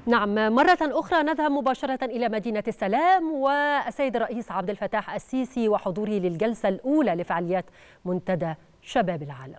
نعم، مرة أخرى نذهب مباشرة إلى مدينة السلام والسيد الرئيس عبد الفتاح السيسي وحضوره للجلسة الأولى لفعاليات منتدى شباب العالم.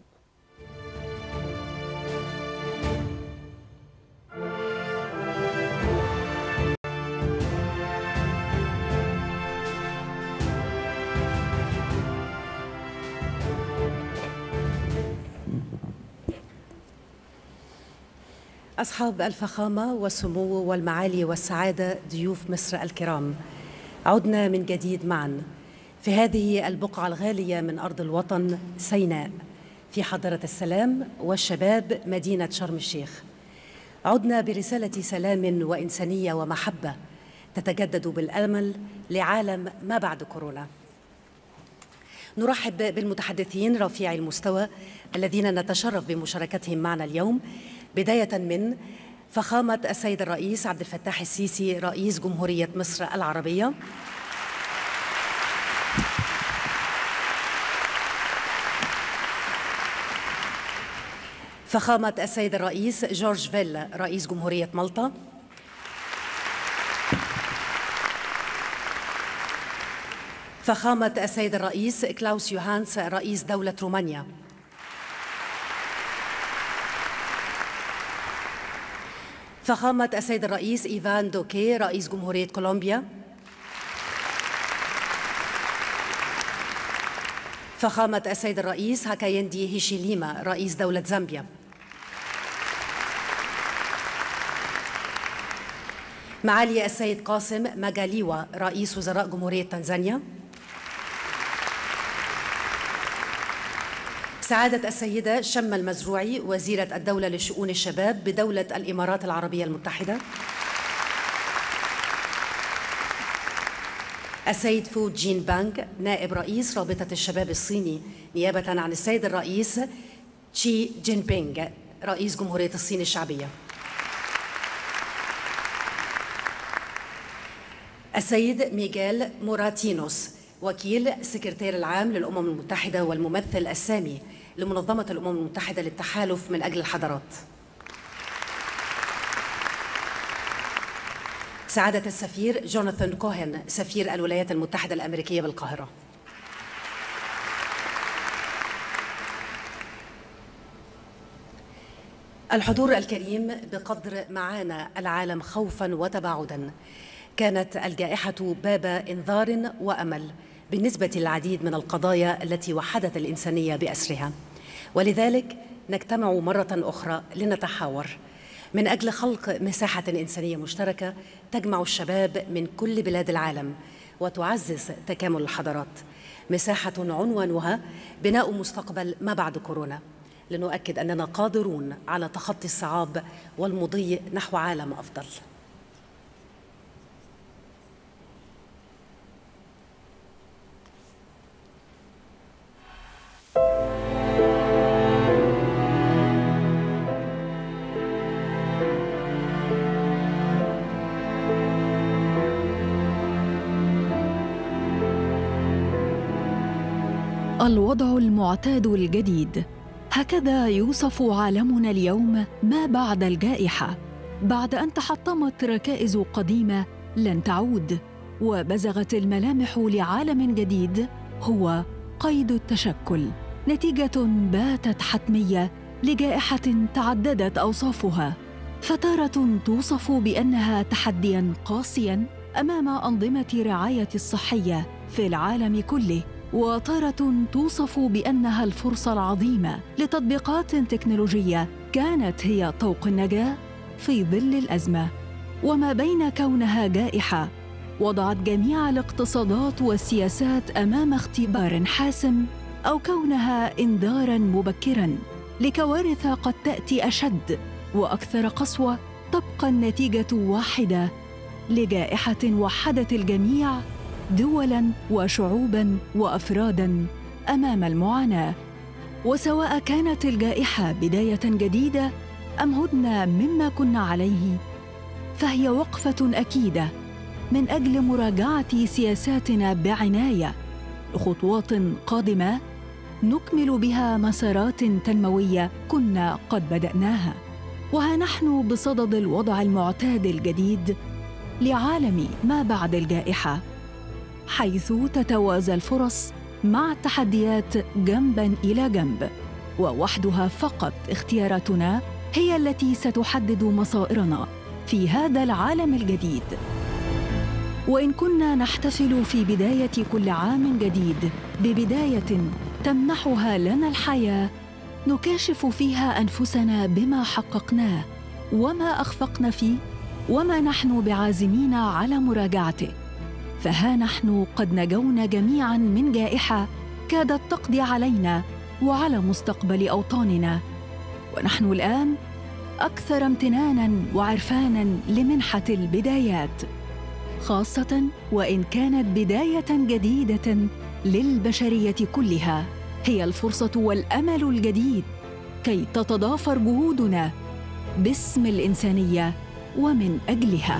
أصحاب الفخامة والسمو والمعالي والسعادة، ضيوف مصر الكرام، عدنا من جديد معا في هذه البقعة الغالية من أرض الوطن سيناء في حضرة السلام والشباب مدينة شرم الشيخ. عدنا برسالة سلام وإنسانية ومحبة تتجدد بالأمل لعالم ما بعد كورونا. نرحب بالمتحدثين رفيعي المستوى الذين نتشرف بمشاركتهم معنا اليوم، بداية من فخامة السيد الرئيس عبد الفتاح السيسي رئيس جمهورية مصر العربية، فخامة السيد الرئيس جورج فيلا رئيس جمهورية مالطا، فخامة السيد الرئيس كلاوس يوهانس رئيس دولة رومانيا، فخامة السيد الرئيس إيفان دوكي رئيس جمهورية كولومبيا، فخامة السيد الرئيس هاكايندي هيشيليما رئيس دولة زامبيا، معالي السيد قاسم ماجاليوا رئيس وزراء جمهورية تنزانيا، سعادة السيدة شمة المزروعي وزيرة الدولة لشؤون الشباب بدولة الإمارات العربية المتحدة، السيد فو جين بانغ نائب رئيس رابطة الشباب الصيني نيابة عن السيد الرئيس شي جين بينغ رئيس جمهورية الصين الشعبية، السيد ميغيل موراتينوس وكيل السكرتير العام للأمم المتحدة والممثل السامي لمنظمة الأمم المتحدة للتحالف من أجل الحضارات، سعادة السفير جوناثان كوهن سفير الولايات المتحدة الأمريكية بالقاهرة، الحضور الكريم، بقدر معاناة العالم خوفاً وتباعداً، كانت الجائحة باب إنذار وأمل بالنسبة للعديد من القضايا التي وحدت الإنسانية بأسرها، ولذلك نجتمع مرة أخرى لنتحاور من أجل خلق مساحة إنسانية مشتركة تجمع الشباب من كل بلاد العالم وتعزز تكامل الحضارات، مساحة عنوانها بناء مستقبل ما بعد كورونا، لنؤكد أننا قادرون على تخطي الصعاب والمضي نحو عالم أفضل. الوضع المعتاد الجديد، هكذا يوصف عالمنا اليوم ما بعد الجائحة، بعد أن تحطمت ركائز قديمة لن تعود وبزغت الملامح لعالم جديد هو قيد التشكل، نتيجة باتت حتمية لجائحة تعددت أوصافها، فتارة توصف بأنها تحدياً قاسياً أمام أنظمة الرعاية الصحية في العالم كله، وتارة توصف بأنها الفرصة العظيمة لتطبيقات تكنولوجية كانت هي طوق النجاة في ظل الأزمة. وما بين كونها جائحة وضعت جميع الاقتصادات والسياسات أمام اختبار حاسم، أو كونها إنذاراً مبكراً لكوارث قد تأتي أشد وأكثر قسوة، تبقى النتيجة واحدة لجائحة وحدت الجميع دولاً وشعوباً وأفراداً أمام المعاناة. وسواء كانت الجائحة بداية جديدة أم هدنة مما كنا عليه، فهي وقفة أكيدة من أجل مراجعة سياساتنا بعناية، خطوات قادمة نكمل بها مسارات تنموية كنا قد بدأناها. وها نحن بصدد الوضع المعتاد الجديد لعالم ما بعد الجائحة، حيث تتوازى الفرص مع التحديات جنباً إلى جنب، ووحدها فقط اختياراتنا هي التي ستحدد مصائرنا في هذا العالم الجديد. وإن كنا نحتفل في بداية كل عام جديد ببداية تمنحها لنا الحياة، نكاشف فيها أنفسنا بما حققناه وما أخفقنا فيه وما نحن بعازمين على مراجعته. فها نحن قد نجونا جميعاً من جائحة كادت تقضي علينا وعلى مستقبل أوطاننا، ونحن الآن أكثر امتناناً وعرفاناً لمنحة البدايات، خاصة وإن كانت بداية جديدة للبشرية كلها. هي الفرصة والأمل الجديد كي تتضافر جهودنا باسم الإنسانية ومن أجلها.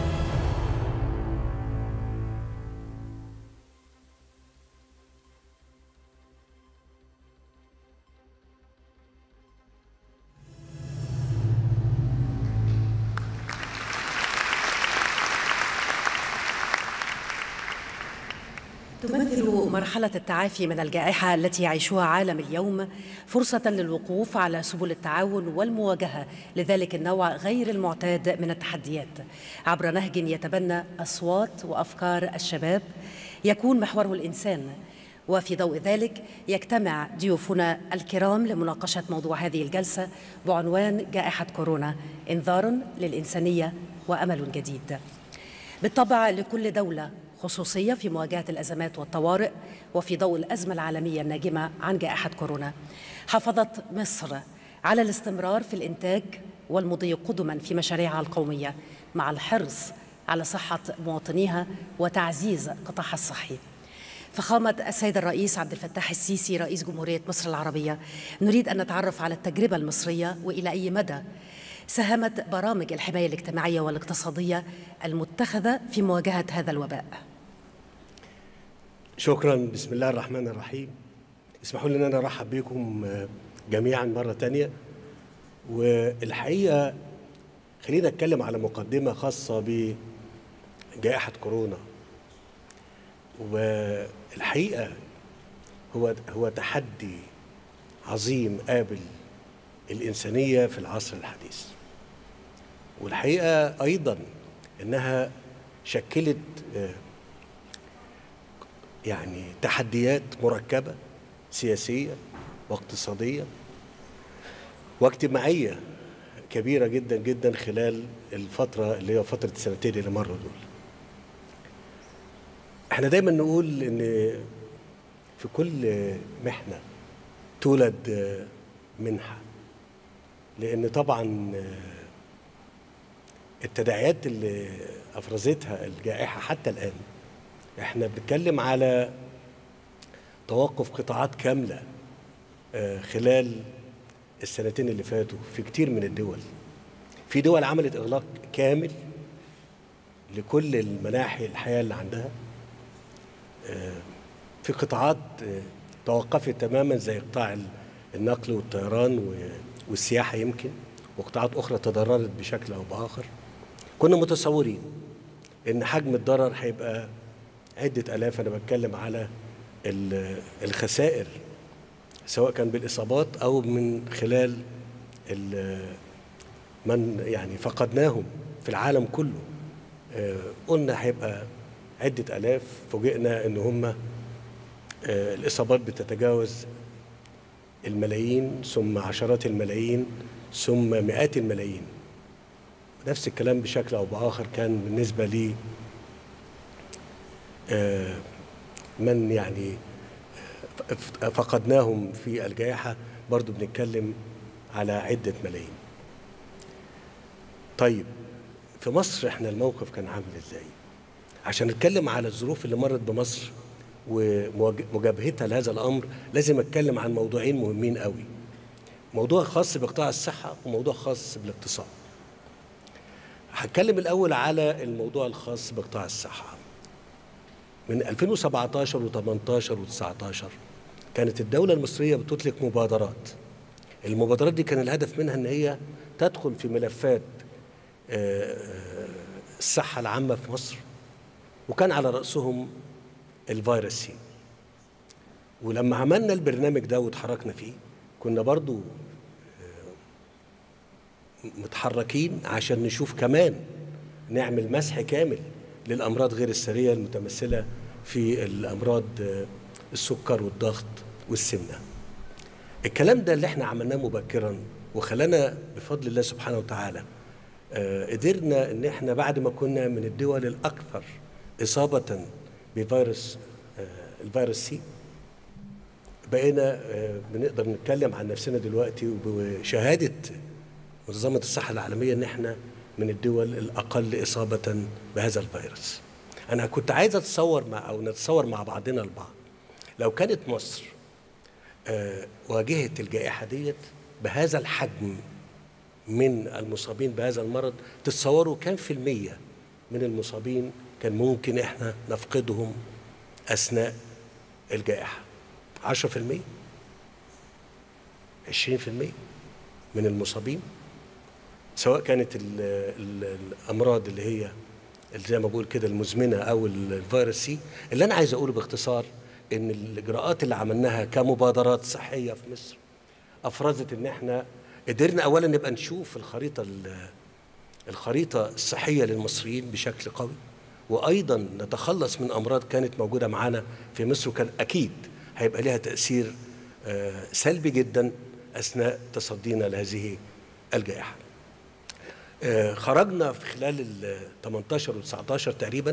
تمثل مرحلة التعافي من الجائحة التي يعيشها عالم اليوم فرصة للوقوف على سبل التعاون والمواجهة لذلك النوع غير المعتاد من التحديات عبر نهج يتبنى أصوات وأفكار الشباب يكون محوره الإنسان. وفي ضوء ذلك يجتمع ضيوفنا الكرام لمناقشة موضوع هذه الجلسة بعنوان جائحة كورونا، إنذار للإنسانية وأمل جديد. بالطبع لكل دولة خصوصية في مواجهة الأزمات والطوارئ، وفي ضوء الأزمة العالمية الناجمة عن جائحة كورونا حافظت مصر على الاستمرار في الإنتاج والمضي قدما في مشاريعها القومية مع الحرص على صحة مواطنيها وتعزيز قطاعها الصحي. فخامة السيد الرئيس عبد الفتاح السيسي رئيس جمهورية مصر العربية، نريد أن نتعرف على التجربة المصرية وإلى أي مدى ساهمت برامج الحماية الاجتماعية والاقتصادية المتخذة في مواجهة هذا الوباء. شكرا. بسم الله الرحمن الرحيم. اسمحوا لي ان انا ارحب بكم جميعا مرة تانية. والحقيقة خلينا نتكلم على مقدمة خاصة بجائحة كورونا. والحقيقة هو تحدي عظيم قابل الإنسانية في العصر الحديث. والحقيقة أيضا أنها شكلت يعني تحديات مركبة سياسية واقتصادية واجتماعية كبيرة جدا جدا خلال الفترة اللي هي فترة السنتين اللي مروا دول. احنا دايما نقول ان في كل محنة تولد منحة، لأن طبعا التداعيات اللي أفرزتها الجائحة حتى الآن احنا بنتكلم على توقف قطاعات كاملة خلال السنتين اللي فاتوا في كتير من الدول. في دول عملت إغلاق كامل لكل المناحي الحياة اللي عندها. في قطاعات توقفت تماما زي قطاع النقل والطيران والسياحة يمكن، وقطاعات أخرى تضررت بشكل أو بآخر. كنا متصورين إن حجم الضرر هيبقى عدة آلاف. أنا بتكلم على الخسائر سواء كان بالإصابات أو من خلال من يعني فقدناهم في العالم كله. قلنا هيبقى عدة آلاف، فوجئنا إن هم الإصابات بتتجاوز الملايين ثم عشرات الملايين ثم مئات الملايين. نفس الكلام بشكل أو بآخر كان بالنسبة لي من يعني فقدناهم في الجائحة، برضو بنتكلم على عدة ملايين. طيب في مصر احنا الموقف كان عامل ازاي؟ عشان نتكلم على الظروف اللي مرت بمصر ومجابهتها لهذا الأمر لازم أتكلم عن موضوعين مهمين قوي، موضوع خاص بقطاع الصحة وموضوع خاص بالاقتصاد. هتكلم الأول على الموضوع الخاص بقطاع الصحة. من 2017 و18 و19 كانت الدولة المصرية بتطلق مبادرات. المبادرات دي كان الهدف منها إن هي تدخل في ملفات الصحة العامة في مصر، وكان على رأسهم الفيروس سي. ولما عملنا البرنامج ده وتحركنا فيه كنا برضو متحركين عشان نشوف كمان نعمل مسح كامل للأمراض غير السارية المتمثلة في الأمراض السكر والضغط والسمنة. الكلام ده اللي احنا عملناه مبكرا وخلانا بفضل الله سبحانه وتعالى قدرنا ان احنا بعد ما كنا من الدول الأكثر إصابة بفيروس الفيروس سي، بقينا بنقدر نتكلم عن نفسنا دلوقتي وبشهادة منظمة الصحة العالمية ان احنا من الدول الأقل إصابة بهذا الفيروس. أنا كنت عايز نتصور مع بعضنا البعض لو كانت مصر واجهت الجائحة ديت بهذا الحجم من المصابين بهذا المرض، تتصوروا كم في المية من المصابين كان ممكن احنا نفقدهم أثناء الجائحة؟ 10%؟ 20% من المصابين، سواء كانت الأمراض اللي هي زي ما بقول كده المزمنة أو الفيروس سي. اللي أنا عايز أقوله باختصار إن الإجراءات اللي عملناها كمبادرات صحية في مصر أفرزت إن إحنا قدرنا أولا نبقى نشوف الخريطة الصحية للمصريين بشكل قوي، وأيضا نتخلص من أمراض كانت موجودة معانا في مصر وكان أكيد هيبقى لها تأثير سلبي جدا أثناء تصدينا لهذه الجائحة. خرجنا في خلال ال 18 و 19 تقريبا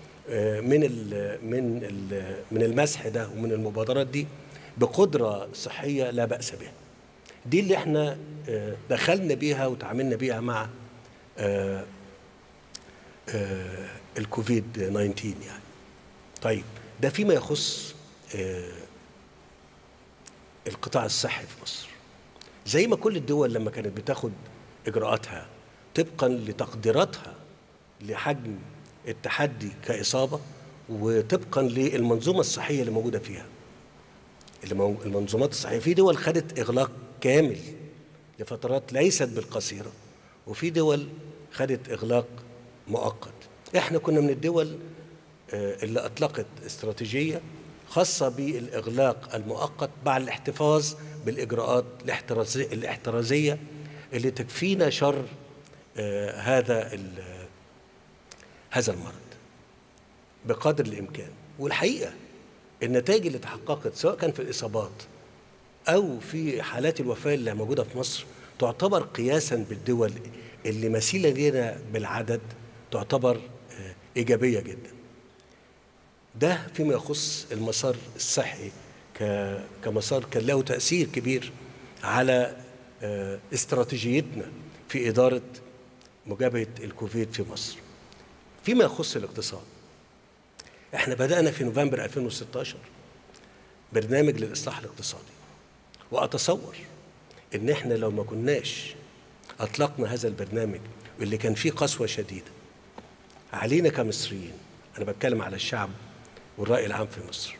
من المسح ده ومن المبادرات دي بقدرة صحية لا بأس بها. دي اللي احنا دخلنا بيها وتعاملنا بيها مع الكوفيد 19 يعني. طيب ده فيما يخص القطاع الصحي في مصر. زي ما كل الدول لما كانت بتاخد إجراءاتها طبقا لتقديراتها لحجم التحدي كإصابة وطبقا للمنظومة الصحية اللي موجودة فيها، المنظومات الصحية في دول خدت إغلاق كامل لفترات ليست بالقصيرة، وفي دول خدت إغلاق مؤقت. إحنا كنا من الدول اللي أطلقت استراتيجية خاصة بالإغلاق المؤقت بعد الاحتفاظ بالإجراءات الاحترازية اللي تكفينا شر هذا المرض بقدر الإمكان. والحقيقة النتائج اللي تحققت سواء كان في الإصابات أو في حالات الوفاة اللي موجودة في مصر تعتبر قياسا بالدول اللي مثيلة لنا بالعدد تعتبر إيجابية جدا. ده فيما يخص المسار الصحي كمسار كان له تأثير كبير على استراتيجيتنا في إدارة مجابهة الكوفيد في مصر. فيما يخص الاقتصاد، احنا بدأنا في نوفمبر 2016 برنامج للإصلاح الاقتصادي، وأتصور إن احنا لو ما كناش أطلقنا هذا البرنامج واللي كان فيه قسوة شديدة علينا كمصريين، أنا بتكلم على الشعب والرأي العام في مصر،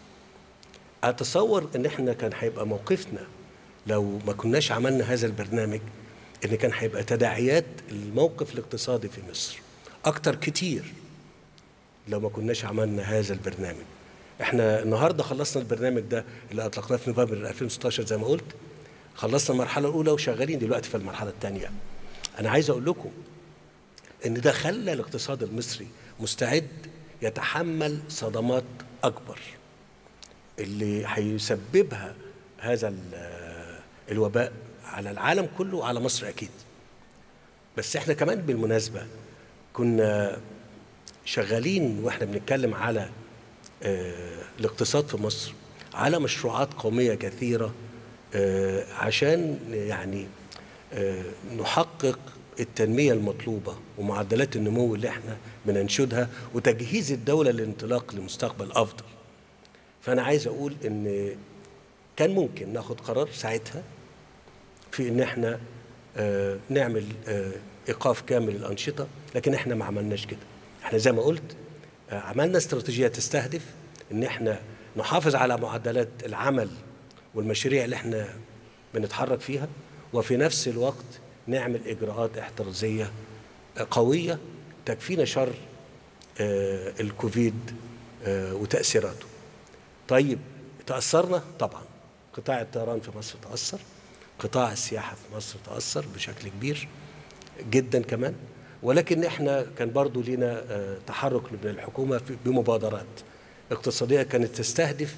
أتصور إن احنا كان هيبقى موقفنا لو ما كناش عملنا هذا البرنامج إن كان هيبقى تداعيات الموقف الاقتصادي في مصر أكتر كتير لو ما كناش عملنا هذا البرنامج. احنا النهارده خلصنا البرنامج ده اللي اطلقناه في نوفمبر 2016 زي ما قلت، خلصنا المرحله الاولى وشغالين دلوقتي في المرحله الثانيه. انا عايز اقول لكم ان ده خلى الاقتصاد المصري مستعد يتحمل صدمات اكبر اللي هيسببها هذا الوباء على العالم كله وعلى مصر اكيد. بس احنا كمان بالمناسبه كنا شغالين واحنا بنتكلم على الاقتصاد في مصر على مشروعات قومية كثيرة عشان يعني نحقق التنمية المطلوبة ومعدلات النمو اللي احنا بننشدها وتجهيز الدولة للانطلاق لمستقبل أفضل. فأنا عايز أقول إن كان ممكن ناخد قرار ساعتها في إن احنا نعمل إيقاف كامل الأنشطة، لكن احنا ما عملناش كده. احنا زي ما قلت عملنا استراتيجية تستهدف ان احنا نحافظ على معدلات العمل والمشاريع اللي احنا بنتحرك فيها، وفي نفس الوقت نعمل إجراءات احترازية قوية تكفينا شر الكوفيد وتأثيراته. طيب تأثرنا طبعا، قطاع الطيران في مصر تأثر، قطاع السياحة في مصر تأثر بشكل كبير جدا كمان، ولكن احنا كان برضو لنا تحرك من الحكومة بمبادرات اقتصادية كانت تستهدف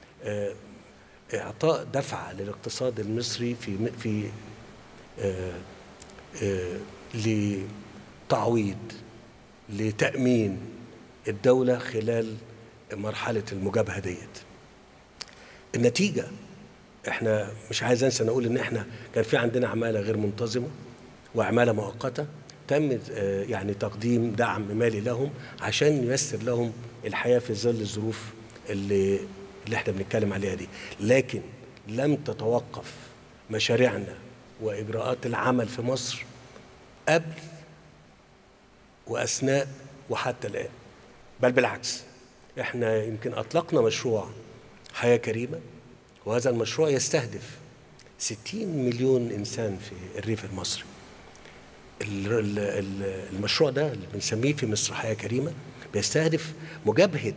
إعطاء دفعة للاقتصاد المصري في لتعويض لتأمين الدولة خلال مرحلة المجابهة ديت. النتيجة احنا مش عايز انسى نقول ان احنا كان في عندنا عمالة غير منتظمة وعمالة مؤقتة، تم يعني تقديم دعم مالي لهم عشان ييسر لهم الحياة في ظل الظروف اللي احنا بنتكلم عليها دي، لكن لم تتوقف مشاريعنا وإجراءات العمل في مصر قبل وأثناء وحتى الآن، بل بالعكس احنا يمكن أطلقنا مشروع حياة كريمة، وهذا المشروع يستهدف 60 مليون إنسان في الريف المصري. المشروع ده اللي بنسميه في مصر حياة كريمة بيستهدف مجابهة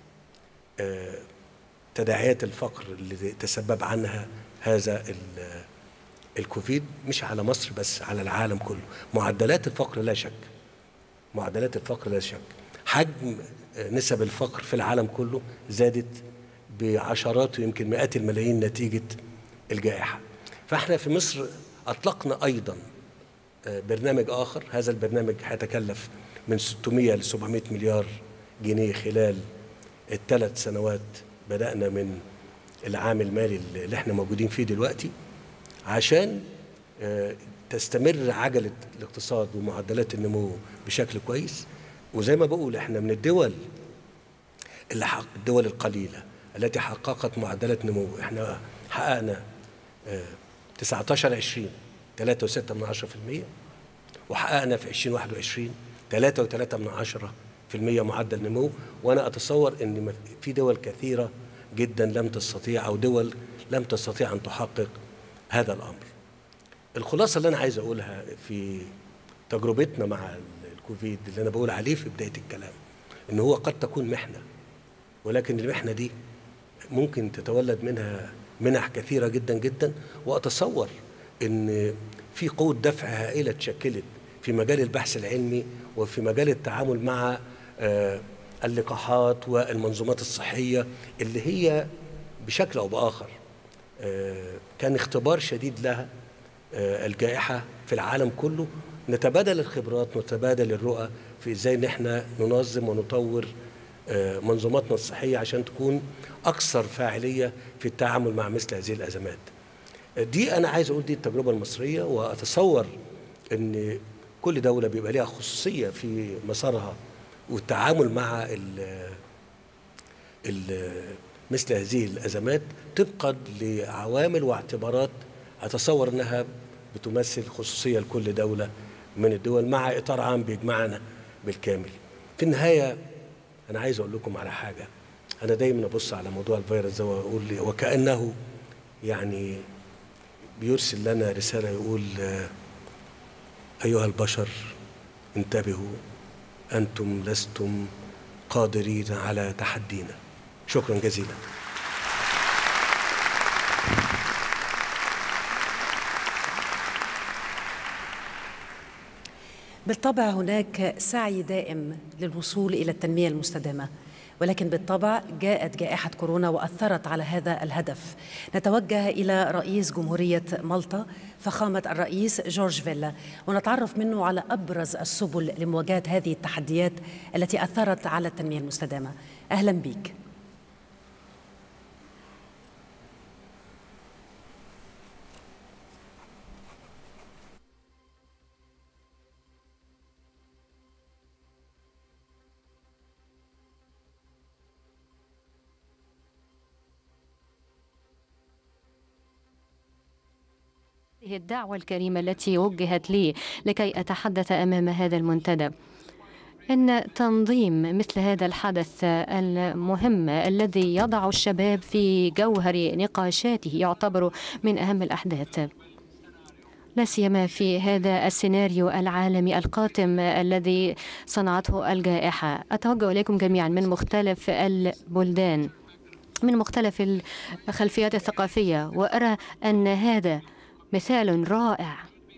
تداعيات الفقر اللي تسبب عنها هذا الكوفيد، مش على مصر بس، على العالم كله. معدلات الفقر لا شك، معدلات الفقر لا شك، حجم نسب الفقر في العالم كله زادت بعشرات ويمكن مئات الملايين نتيجة الجائحة. فاحنا في مصر أطلقنا أيضا برنامج آخر، هذا البرنامج هيتكلف من 600 ل 700 مليار جنيه خلال الثلاث سنوات، بدأنا من العام المالي اللي احنا موجودين فيه دلوقتي، عشان تستمر عجلة الاقتصاد ومعدلات النمو بشكل كويس. وزي ما بقول احنا من الدول الدول القليلة التي حققت معدلات نمو. احنا حققنا 19-20 3.6%، وحققنا في 2021 3.3% معدل نمو. وانا اتصور ان في دول كثيرة جدا لم تستطيع، او دول لم تستطيع ان تحقق هذا الامر. الخلاصة اللي انا عايز اقولها في تجربتنا مع الكوفيد اللي انا بقول عليه في بداية الكلام، ان هو قد تكون محنة، ولكن المحنة دي ممكن تتولد منها منح كثيرة جدا جدا. واتصور ان في قوة دفع هائلة اتشكلت في مجال البحث العلمي وفي مجال التعامل مع اللقاحات والمنظومات الصحية، اللي هي بشكل أو بآخر كان اختبار شديد لها الجائحة في العالم كله. نتبادل الخبرات، نتبادل الرؤى في إزاي إن احنا ننظم ونطور منظوماتنا الصحية عشان تكون أكثر فاعلية في التعامل مع مثل هذه الأزمات. دي أنا عايز أقول دي التجربة المصرية، وأتصور إن كل دولة بيبقى لها خصوصية في مسارها والتعامل مع مثل هذه الأزمات طبقا لعوامل واعتبارات أتصور أنها بتمثل خصوصية لكل دولة من الدول مع إطار عام بيجمعنا بالكامل. في النهاية أنا عايز أقول لكم على حاجة، أنا دايما أبص على موضوع الفيروس ده وأقول وكأنه يعني بيرسل لنا رسالة يقول أيها البشر انتبهوا، أنتم لستم قادرين على تحدينا. شكرا جزيلا. بالطبع هناك سعي دائم للوصول إلى التنمية المستدامة، ولكن بالطبع جاءت جائحة كورونا وأثرت على هذا الهدف. نتوجه إلى رئيس جمهورية مالطا فخامة الرئيس جورج فيلا ونتعرف منه على أبرز السبل لمواجهة هذه التحديات التي أثرت على التنمية المستدامة. أهلا بك. الدعوة الكريمة التي وجهت لي لكي أتحدث أمام هذا المنتدى، إن تنظيم مثل هذا الحدث المهم الذي يضع الشباب في جوهر نقاشاته يعتبر من أهم الأحداث. لا سيما في هذا السيناريو العالمي القاتم الذي صنعته الجائحة. أتوجه إليكم جميعا من مختلف البلدان، من مختلف الخلفيات الثقافية، وأرى أن هذا مثال رائع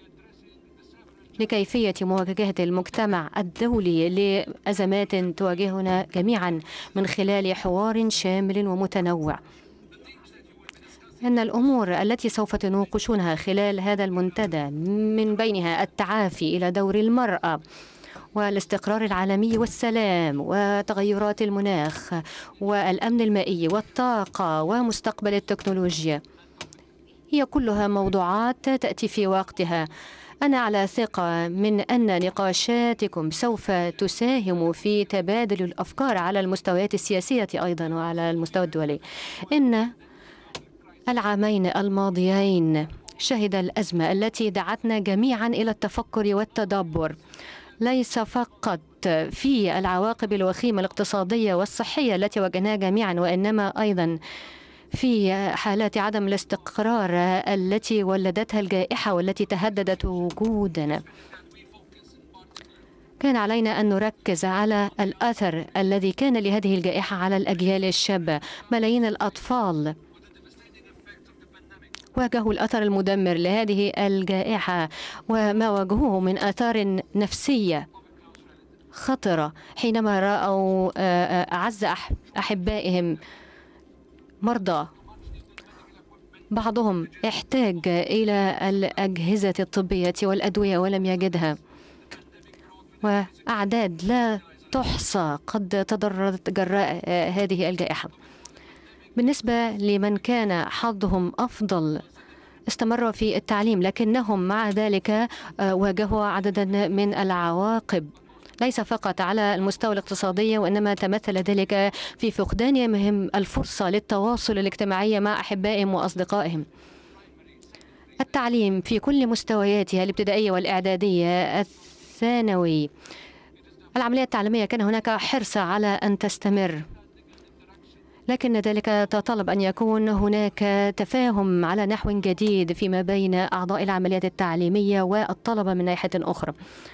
لكيفية مواجهة المجتمع الدولي لأزمات تواجهنا جميعا من خلال حوار شامل ومتنوع. أن الأمور التي سوف تناقشونها خلال هذا المنتدى من بينها التعافي إلى دور المرأة والاستقرار العالمي والسلام وتغيرات المناخ والأمن المائي والطاقة ومستقبل التكنولوجيا، هي كلها موضوعات تأتي في وقتها. أنا على ثقة من أن نقاشاتكم سوف تساهم في تبادل الأفكار على المستويات السياسية أيضا وعلى المستوى الدولي. إن العامين الماضيين شهد الأزمة التي دعتنا جميعا إلى التفكر والتدبر، ليس فقط في العواقب الوخيمة الاقتصادية والصحية التي واجهناها جميعا، وإنما أيضا في حالات عدم الاستقرار التي ولدتها الجائحة والتي تهددت وجودنا. كان علينا أن نركز على الأثر الذي كان لهذه الجائحة على الأجيال الشابة. ملايين الأطفال واجهوا الأثر المدمر لهذه الجائحة وما واجهوه من آثار نفسية خطرة حينما رأوا أعز أحبائهم مرضى. بعضهم احتاج إلى الأجهزة الطبية والأدوية ولم يجدها، وأعداد لا تحصى قد تضررت جراء هذه الجائحة. بالنسبة لمن كان حظهم أفضل استمروا في التعليم، لكنهم مع ذلك واجهوا عددا من العواقب ليس فقط على المستوى الاقتصادي، وإنما تمثل ذلك في فقدانهم الفرصة للتواصل الاجتماعي مع أحبائهم وأصدقائهم. التعليم في كل مستوياتها الابتدائية والإعدادية الثانوي، العملية التعليمية كان هناك حرص على أن تستمر، لكن ذلك تطلب أن يكون هناك تفاهم على نحو جديد فيما بين أعضاء العمليات التعليمية والطلبة من ناحية أخرى.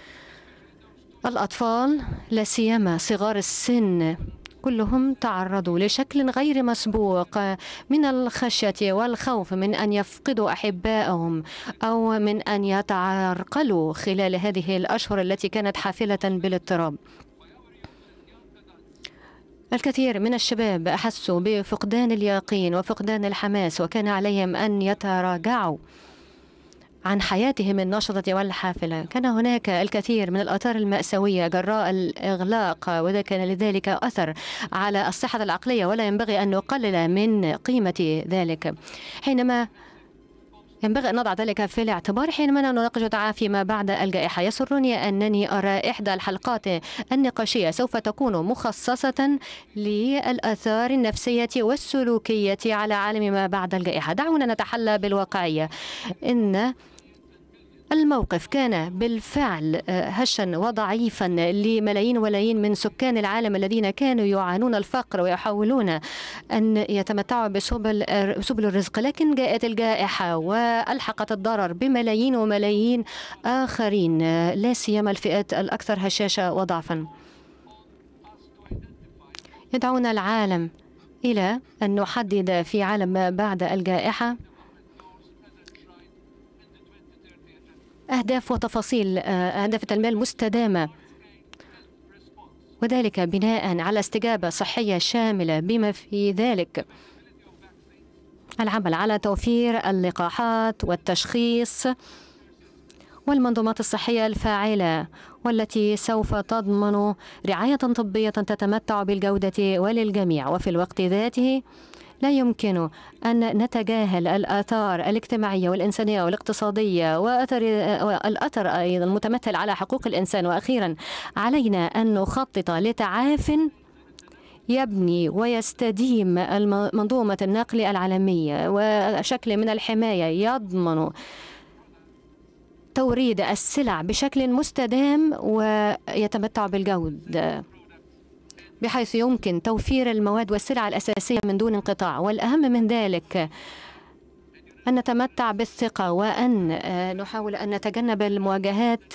الأطفال لا سيما صغار السن كلهم تعرضوا لشكل غير مسبوق من الخشية والخوف من أن يفقدوا أحبائهم أو من أن يتعرقلوا خلال هذه الأشهر التي كانت حافلة بالاضطراب. الكثير من الشباب أحسوا بفقدان اليقين وفقدان الحماس، وكان عليهم أن يتراجعوا عن حياتهم النشطة والحافلة. كان هناك الكثير من الآثار المأساوية جراء الإغلاق، وذا كان لذلك أثر على الصحة العقلية، ولا ينبغي أن نقلل من قيمة ذلك. حينما ينبغي أن نضع ذلك في الاعتبار حينما نناقش تعافي ما بعد الجائحة. يسرني أنني أرى إحدى الحلقات النقاشية سوف تكون مخصصة للآثار النفسية والسلوكية على عالم ما بعد الجائحة. دعونا نتحلى بالواقعية. إن الموقف كان بالفعل هشا وضعيفا لملايين ولايين من سكان العالم الذين كانوا يعانون الفقر ويحاولون أن يتمتعوا بسبل الرزق، لكن جاءت الجائحة وألحقت الضرر بملايين وملايين آخرين، لا سيما الفئات الأكثر هشاشة وضعفا. يدعونا العالم إلى أن نحدد في عالم ما بعد الجائحة أهداف وتفاصيل أهداف التنمية المستدامة، وذلك بناء على استجابة صحية شاملة بما في ذلك العمل على توفير اللقاحات والتشخيص والمنظومات الصحية الفاعلة، والتي سوف تضمن رعاية طبية تتمتع بالجودة وللجميع. وفي الوقت ذاته لا يمكن أن نتجاهل الآثار الاجتماعية والإنسانية والاقتصادية والأثر أيضا المتمثل على حقوق الإنسان. وأخيرا علينا أن نخطط لتعاف يبني ويستديم منظومة النقل العالمية وشكل من الحماية يضمن توريد السلع بشكل مستدام ويتمتع بالجودة، بحيث يمكن توفير المواد والسلع الأساسية من دون انقطاع. والأهم من ذلك أن نتمتع بالثقة وأن نحاول أن نتجنب المواجهات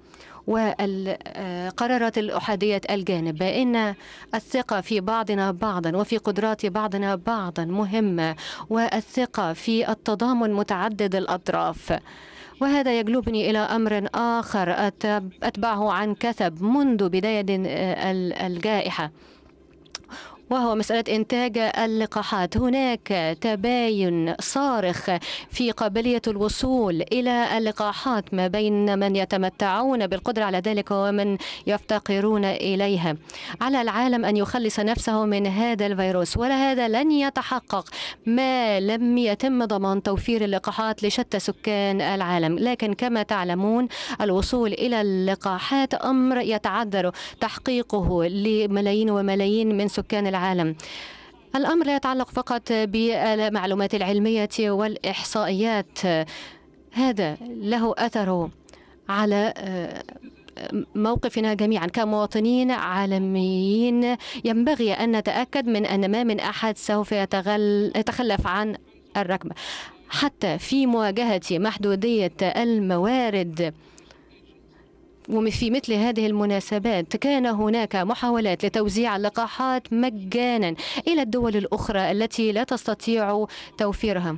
والقرارات الأحادية الجانب. إن الثقة في بعضنا بعضا وفي قدرات بعضنا بعضا مهمة، والثقة في التضامن متعدد الأطراف. وهذا يجلبني إلى أمر آخر أتبعه عن كثب منذ بداية الجائحة، وهو مسألة إنتاج اللقاحات. هناك تباين صارخ في قابلية الوصول إلى اللقاحات ما بين من يتمتعون بالقدرة على ذلك ومن يفتقرون إليها. على العالم أن يخلص نفسه من هذا الفيروس، وهذا لن يتحقق ما لم يتم ضمان توفير اللقاحات لشتى سكان العالم. لكن كما تعلمون الوصول إلى اللقاحات أمر يتعذر تحقيقه لملايين وملايين من سكان العالم. الأمر لا يتعلق فقط بالمعلومات العلمية والإحصائيات، هذا له أثر على موقفنا جميعا كمواطنين عالميين. ينبغي أن نتأكد من أن ما من أحد سوف يتخلف عن الركبة حتى في مواجهة محدودية الموارد. وفي مثل هذه المناسبات كان هناك محاولات لتوزيع اللقاحات مجانا إلى الدول الأخرى التي لا تستطيع توفيرها.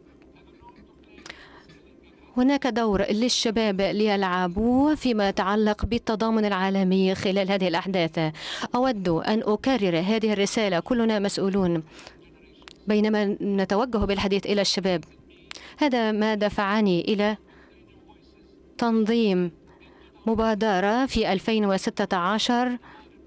هناك دور للشباب ليلعبوه فيما يتعلق بالتضامن العالمي خلال هذه الأحداث. أود أن أكرر هذه الرسالة: كلنا مسؤولون بينما نتوجه بالحديث إلى الشباب. هذا ما دفعني إلى تنظيم مبادرة في 2016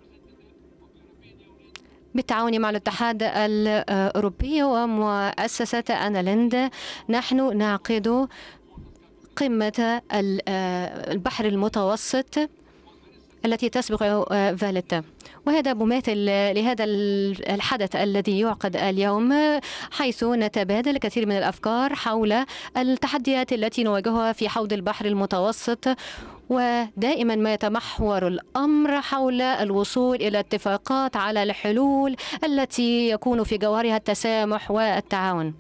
بالتعاون مع الاتحاد الأوروبي ومؤسسة أنالند. نحن نعقد قمة البحر المتوسط التي تسبق فاليتا، وهذا مماثل لهذا الحدث الذي يعقد اليوم، حيث نتبادل الكثير من الأفكار حول التحديات التي نواجهها في حوض البحر المتوسط. ودائما ما يتمحور الأمر حول الوصول إلى اتفاقات على الحلول التي يكون في جوهرها التسامح والتعاون.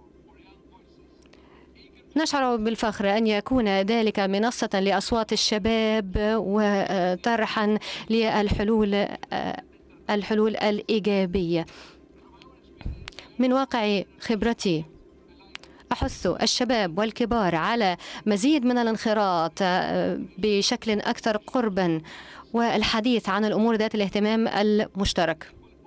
نشعر بالفخر أن يكون ذلك منصة لأصوات الشباب وطرحا للحلول الإيجابية. من واقع خبرتي أحث الشباب والكبار على مزيد من الانخراط بشكل أكثر قربا والحديث عن الأمور ذات الاهتمام المشترك.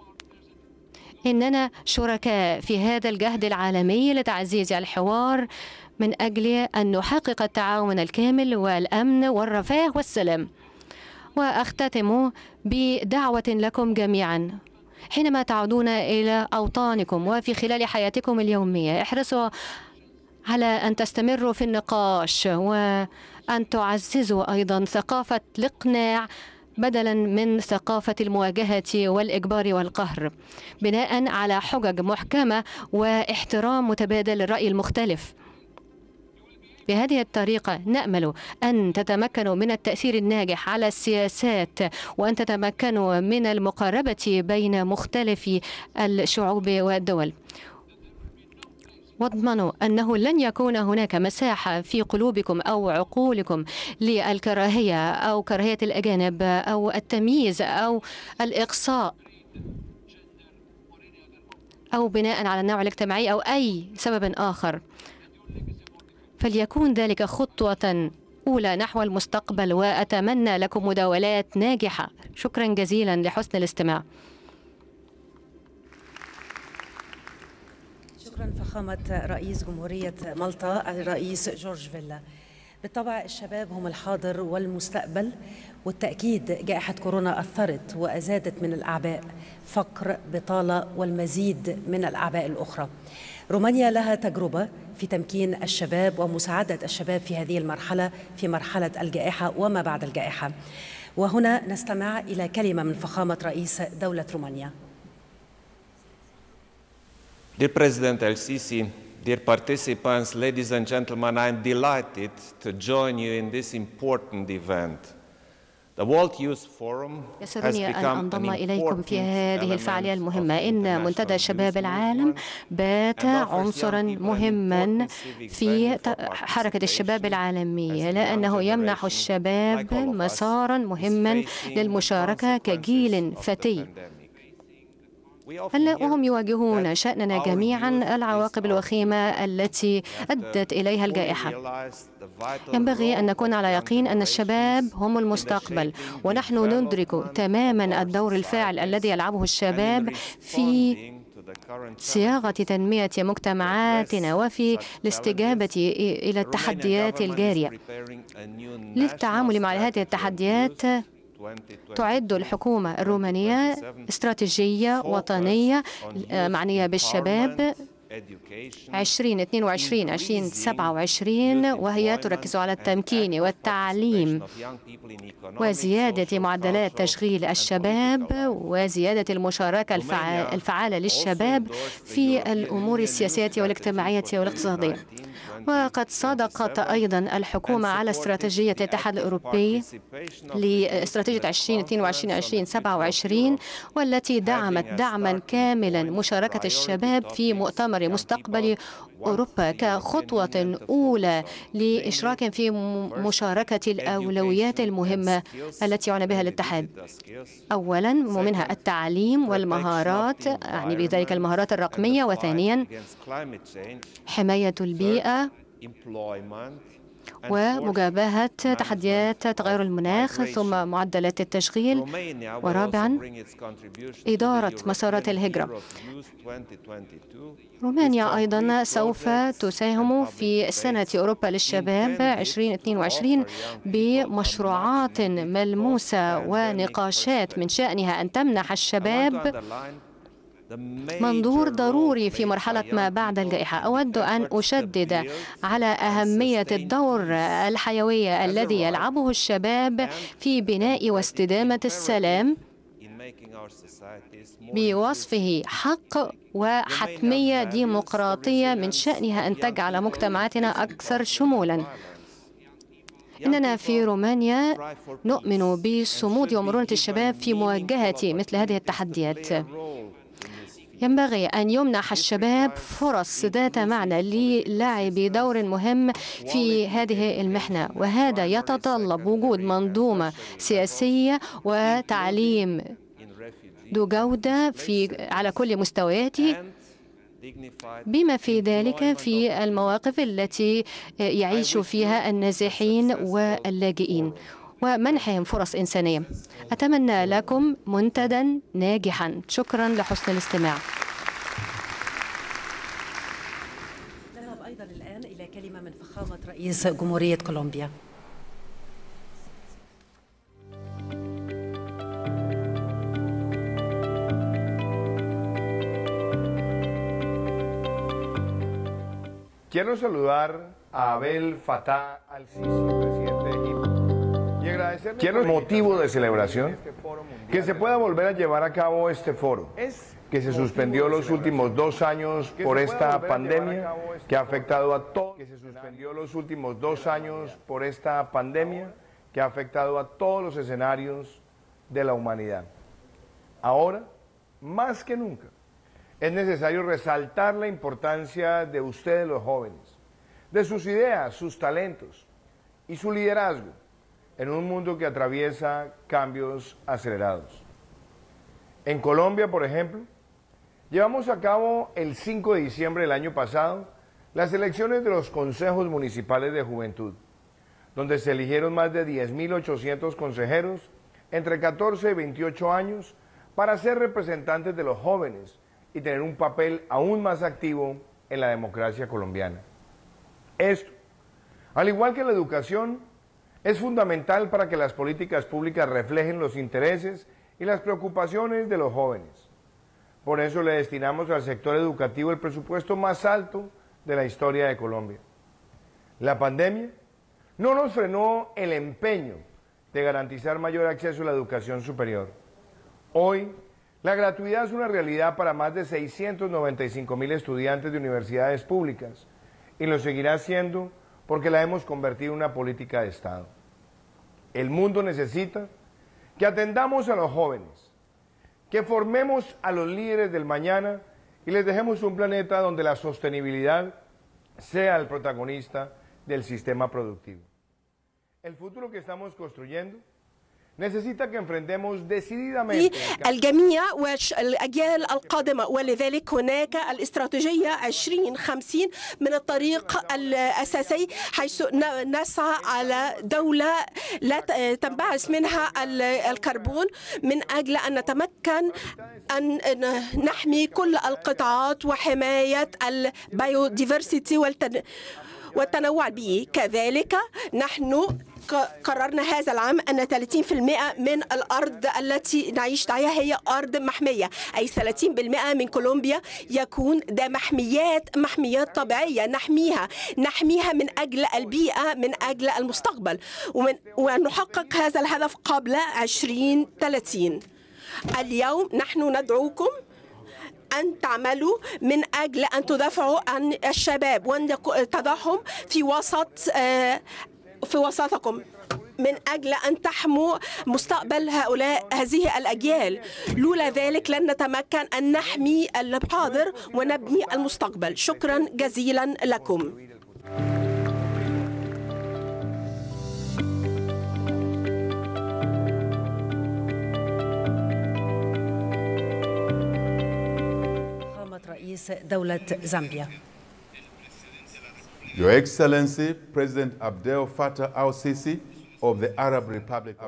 إننا شركاء في هذا الجهد العالمي لتعزيز الحوار من أجل أن نحقق التعاون الكامل والأمن والرفاه والسلام. وأختتم بدعوة لكم جميعا: حينما تعودون إلى أوطانكم وفي خلال حياتكم اليومية، احرصوا على أن تستمروا في النقاش وأن تعززوا أيضا ثقافة الإقناع بدلا من ثقافة المواجهة والإجبار والقهر، بناء على حجج محكمة واحترام متبادل للرأي المختلف. بهذه الطريقة نأمل أن تتمكنوا من التأثير الناجح على السياسات، وأن تتمكنوا من المقاربة بين مختلف الشعوب والدول. واضمنوا أنه لن يكون هناك مساحة في قلوبكم أو عقولكم للكراهية أو كراهية الأجانب أو التمييز أو الإقصاء أو بناء على النوع الاجتماعي أو أي سبب آخر. فليكون ذلك خطوة أولى نحو المستقبل، وأتمنى لكم مداولات ناجحة. شكرا جزيلا لحسن الاستماع. شكرا فخامة رئيس جمهورية مالطا الرئيس جورج فيلا. بالطبع الشباب هم الحاضر والمستقبل، والتأكيد جائحة كورونا أثرت وأزادت من الأعباء، فقر، بطالة والمزيد من الأعباء الأخرى. رومانيا لها تجربة في تمكين الشباب ومساعدة الشباب في هذه المرحلة، في مرحلة الجائحة وما بعد الجائحة. وهنا نستمع إلى كلمة من فخامة رئيس دولة رومانيا. Dear President El-Sisi, dear participants, ladies and gentlemen, I am delighted to join you in this important event. يسرني أن أنضم إليكم في هذه الفعالية المهمة. إن منتدى شباب العالم بات عنصرا مهما في حركة الشباب العالمية، لأنه يمنح الشباب مسارا مهما للمشاركة كجيل فتي. وهم يواجهون شأننا جميعا العواقب الوخيمة التي أدت إليها الجائحة. ينبغي أن نكون على يقين أن الشباب هم المستقبل، ونحن ندرك تماما الدور الفاعل الذي يلعبه الشباب في صياغة تنمية مجتمعاتنا وفي الاستجابة إلى التحديات الجارية. للتعامل مع هذه التحديات تعد الحكومة الرومانية استراتيجية وطنية معنية بالشباب 2022-2027، وهي تركز على التمكين والتعليم وزيادة معدلات تشغيل الشباب وزيادة المشاركة الفعالة للشباب في الأمور السياسية والاجتماعية والاقتصادية. وقد صادقت أيضا الحكومة على استراتيجية الاتحاد الأوروبي لاستراتيجية 2022-2027، والتي دعمت دعما كاملا مشاركة الشباب في مؤتمر مستقبل أوروبا كخطوة أولى لإشراك في مشاركة الأولويات المهمة التي يعنى بها الاتحاد. أولا ومنها التعليم والمهارات، يعني بذلك المهارات الرقمية، وثانيا حماية البيئة ومجابهة تحديات تغير المناخ، ثم معدلات التشغيل، ورابعا إدارة مسارات الهجرة. رومانيا أيضا سوف تساهم في سنة أوروبا للشباب 2022 بمشروعات ملموسة ونقاشات من شأنها أن تمنح الشباب منظور ضروري في مرحلة ما بعد الجائحة. أود أن أشدد على أهمية الدور الحيوي الذي يلعبه الشباب في بناء واستدامة السلام، بوصفه حق وحتمية ديمقراطية من شأنها أن تجعل مجتمعاتنا أكثر شمولاً. إننا في رومانيا نؤمن بصمود ومرونة الشباب في مواجهة مثل هذه التحديات. ينبغي أن يمنح الشباب فرص ذات معنى للعب دور مهم في هذه المحنة، وهذا يتطلب وجود منظومة سياسية وتعليم ذو جودة على كل مستوياته، بما في ذلك في المواقف التي يعيش فيها النازحين واللاجئين ومنحهم فرص إنسانية. أتمنى لكم منتدى ناجحا. شكرا لحسن الاستماع. نذهب أيضا الآن إلى كلمة من فخامة رئيس جمهورية كولومبيا. Quiero saludar a Abdel Fattah al-Sisi, presidente de Egipto, y agradecerle por el motivo de celebración que se pueda volver a llevar a cabo este foro, que se suspendió los últimos 2 años por esta pandemia que ha afectado a todos, todos los escenarios de la humanidad. Ahora, más que nunca, es necesario resaltar la importancia de ustedes los jóvenes, de sus ideas, sus talentos y su liderazgo en un mundo que atraviesa cambios acelerados. En Colombia, por ejemplo, llevamos a cabo el 5 de diciembre del año pasado las elecciones de los consejos municipales de juventud, donde se eligieron más de 10.800 consejeros entre 14 y 28 años para ser representantes de los jóvenes y tener un papel aún más activo en la democracia colombiana. Esto, al igual que la educación, es fundamental para que las políticas públicas reflejen los intereses y las preocupaciones de los jóvenes. Por eso le destinamos al sector educativo el presupuesto más alto de la historia de Colombia. La pandemia no nos frenó el empeño de garantizar mayor acceso a la educación superior. Hoy, la gratuidad es una realidad para más de 695.000 estudiantes de universidades públicas y lo seguirá siendo porque la hemos convertido en una política de Estado. El mundo necesita que atendamos a los jóvenes, que formemos a los líderes del mañana y les dejemos un planeta donde la sostenibilidad sea el protagonista del sistema productivo. El futuro que estamos construyendo necesita que enfrentemos decididamente الجميع والأجيال القادمة، ولذلك هناك الاستراتيجية 2050 من الطريق الأساسي، حيث نسعى على دولة لا تنبعث منها الكربون، من أجل أن نتمكن أن نحمي كل القطاعات وحماية البيوديفرسيتي والتنوع البيئي. كذلك نحن قررنا هذا العام أن 30% من الأرض التي نعيش عليها هي أرض محمية، أي 30% من كولومبيا يكون ده محميات طبيعية نحميها من أجل البيئة، من أجل المستقبل، وأن نحقق هذا الهدف قبل 2030. اليوم نحن ندعوكم أن تعملوا من أجل أن تدافعوا عن الشباب وأن تضعهم في وسطكم، من أجل أن تحموا مستقبل هذه الأجيال. لولا ذلك لن نتمكن أن نحمي الحاضر ونبني المستقبل. شكرا جزيلا لكم. رئيس دولة زامبيا. Your Excellency, President Abdel Fattah al-Sisi of the Arab Republic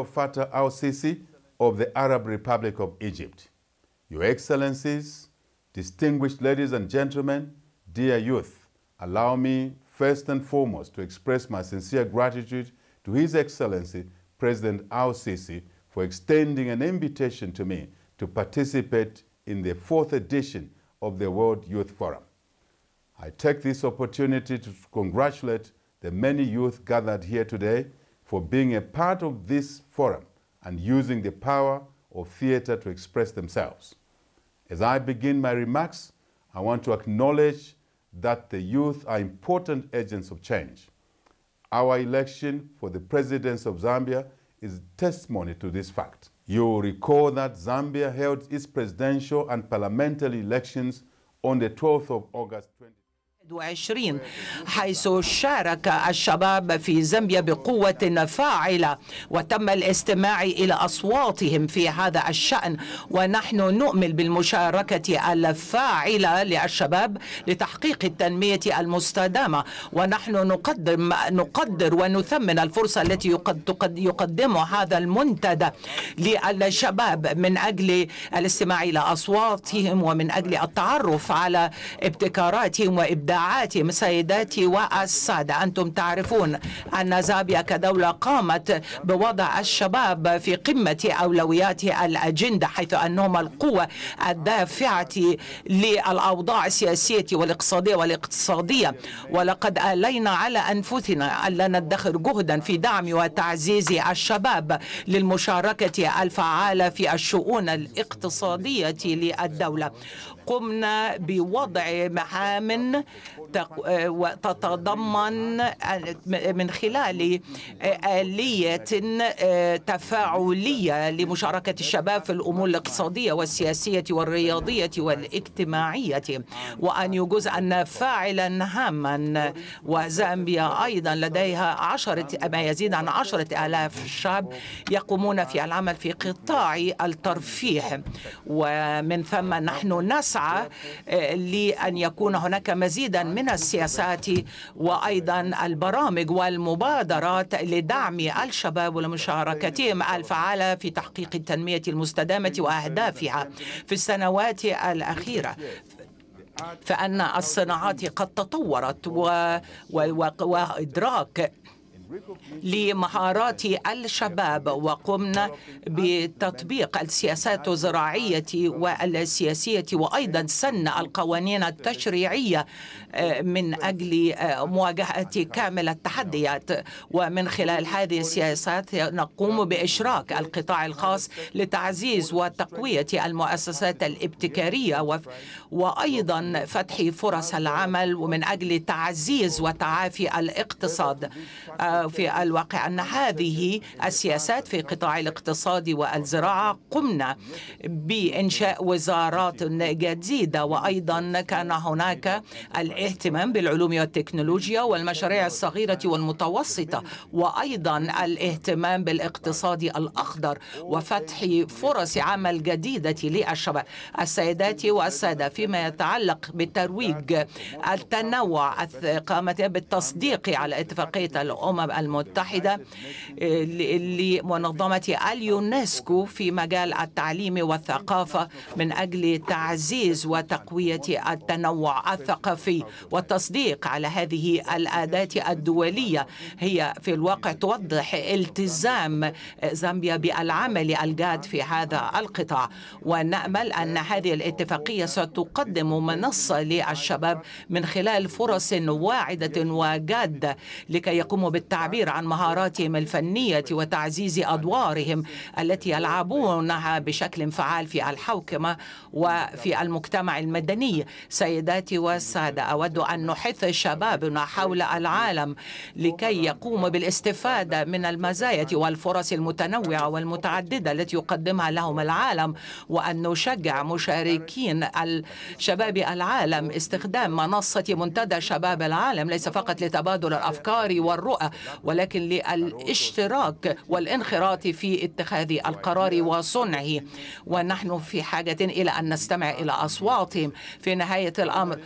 of Egypt. Your Excellencies, distinguished ladies and gentlemen, dear youth, allow me first and foremost to express my sincere gratitude to His Excellency, President al-Sisi, for extending an invitation to me to participate in the 4th edition of the World Youth Forum. I take this opportunity to congratulate the many youth gathered here today for being a part of this forum and using the power of theater to express themselves. As I begin my remarks, I want to acknowledge that the youth are important agents of change. Our election for the presidency of Zambia is testimony to this fact. You will recall that Zambia held its presidential and parliamentary elections on the 12th of August 2020 حيث شارك الشباب في زامبيا بقوة فاعلة وتم الاستماع إلى أصواتهم في هذا الشأن، ونحن نؤمن بالمشاركة الفاعلة للشباب لتحقيق التنمية المستدامة، ونحن نقدر ونثمن الفرصة التي يقدمها هذا المنتدى للشباب من أجل الاستماع إلى أصواتهم ومن أجل التعرف على ابتكاراتهم وإبداعاتهم. سيداتي والسادة، أنتم تعرفون أن زامبيا كدولة قامت بوضع الشباب في قمة أولويات الأجندة، حيث أنهم القوة الدافعة للأوضاع السياسية والاقتصادية، ولقد آلينا على أنفسنا ألا ندخر جهدا في دعم وتعزيز الشباب للمشاركة الفعالة في الشؤون الاقتصادية للدولة. قمنا بوضع مهام تتضمن من خلال آلية تفاعلية لمشاركة الشباب في الأمور الاقتصادية والسياسية والرياضية والاجتماعية، وأن يجزء فاعلا هاما. وزامبيا أيضا لديها ما يزيد عن 10,000 شاب يقومون في العمل في قطاع الترفيه، ومن ثم نحن نسعى لأن يكون هناك مزيدا من السياسات وأيضا البرامج والمبادرات لدعم الشباب ولمشاركتهم الفعالة في تحقيق التنمية المستدامة وأهدافها. في السنوات الأخيرة فإن الصناعات قد تطورت وإدراك لمهارات الشباب، وقمنا بتطبيق السياسات الزراعية والسياسية وأيضا سن القوانين التشريعية من أجل مواجهة كامل التحديات. ومن خلال هذه السياسات نقوم بإشراك القطاع الخاص لتعزيز وتقوية المؤسسات الابتكارية وأيضا فتح فرص العمل ومن أجل تعزيز وتعافي الاقتصاد. وفي الواقع أن هذه السياسات في قطاع الاقتصاد والزراعة قمنا بإنشاء وزارات جديدة، وأيضا كان هناك الاهتمام بالعلوم والتكنولوجيا والمشاريع الصغيرة والمتوسطة، وأيضا الاهتمام بالاقتصاد الأخضر وفتح فرص عمل جديدة للشباب. السيدات والسادة، فيما يتعلق بترويج التنوع قامت بالتصديق على اتفاقية الأمم المتحدة لمنظمة اليونسكو في مجال التعليم والثقافة من أجل تعزيز وتقوية التنوع الثقافي. والتصديق على هذه الأداة الدولية هي في الواقع توضح التزام زامبيا بالعمل الجاد في هذا القطاع، ونأمل أن هذه الاتفاقية ستقدم منصة للشباب من خلال فرص واعدة وجادة لكي يقوموا بالتعبير عن مهاراتهم الفنية وتعزيز أدوارهم التي يلعبونها بشكل فعال في الحوكمة وفي المجتمع المدني. سيداتي والسادة، أود أن نحث شبابنا حول العالم لكي يقوموا بالاستفادة من المزايا والفرص المتنوعة والمتعددة التي يقدمها لهم العالم، وأن نشجع مشاركين الشباب العالم استخدام منصة منتدى شباب العالم ليس فقط لتبادل الأفكار والرؤى، ولكن للاشتراك والانخراط في اتخاذ القرار وصنعه. ونحن في حاجة إلى أن نستمع إلى أصواتهم. في نهاية الأمر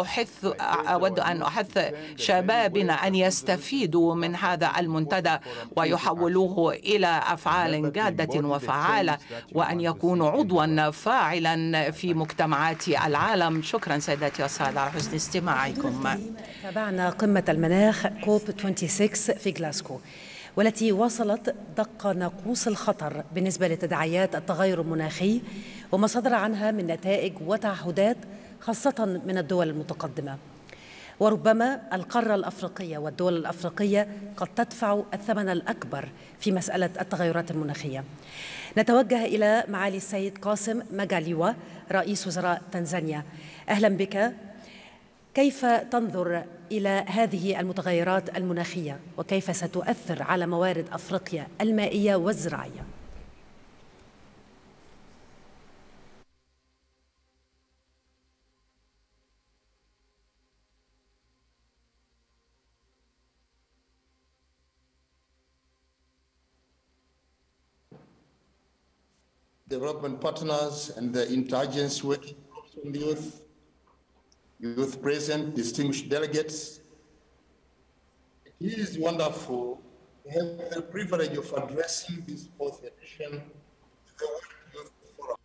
أود أن أحث شبابنا أن يستفيدوا من هذا المنتدى ويحولوه إلى أفعال جادة وفعالة، وأن يكونوا عضوا فاعلا في مجتمعات العالم. شكرا سيداتي والسادة على حسن استماعكم. تابعنا قمة المناخ كوب 26 في غلاسكو، والتي وصلت دق ناقوس الخطر بالنسبة لتداعيات التغير المناخي وما صدر عنها من نتائج وتعهدات خاصة من الدول المتقدمة. وربما القارة الأفريقية والدول الأفريقية قد تدفع الثمن الأكبر في مسألة التغيرات المناخية. نتوجه إلى معالي السيد قاسم مجاليوا رئيس وزراء تنزانيا. أهلا بك. كيف تنظر إلى هذه المتغيرات المناخية وكيف ستؤثر على موارد أفريقيا المائية والزراعية؟ Development partners and the interagency working groups on the youth present, distinguished delegates. It is wonderful to have the privilege of addressing this fourth edition of the World Youth Forum.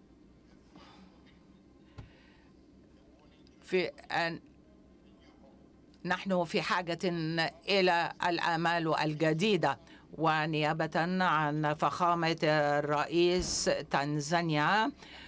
نحن في حاجة إلى الآمال الجديدة، ونيابة عن فخامة الرئيس تنزانيا،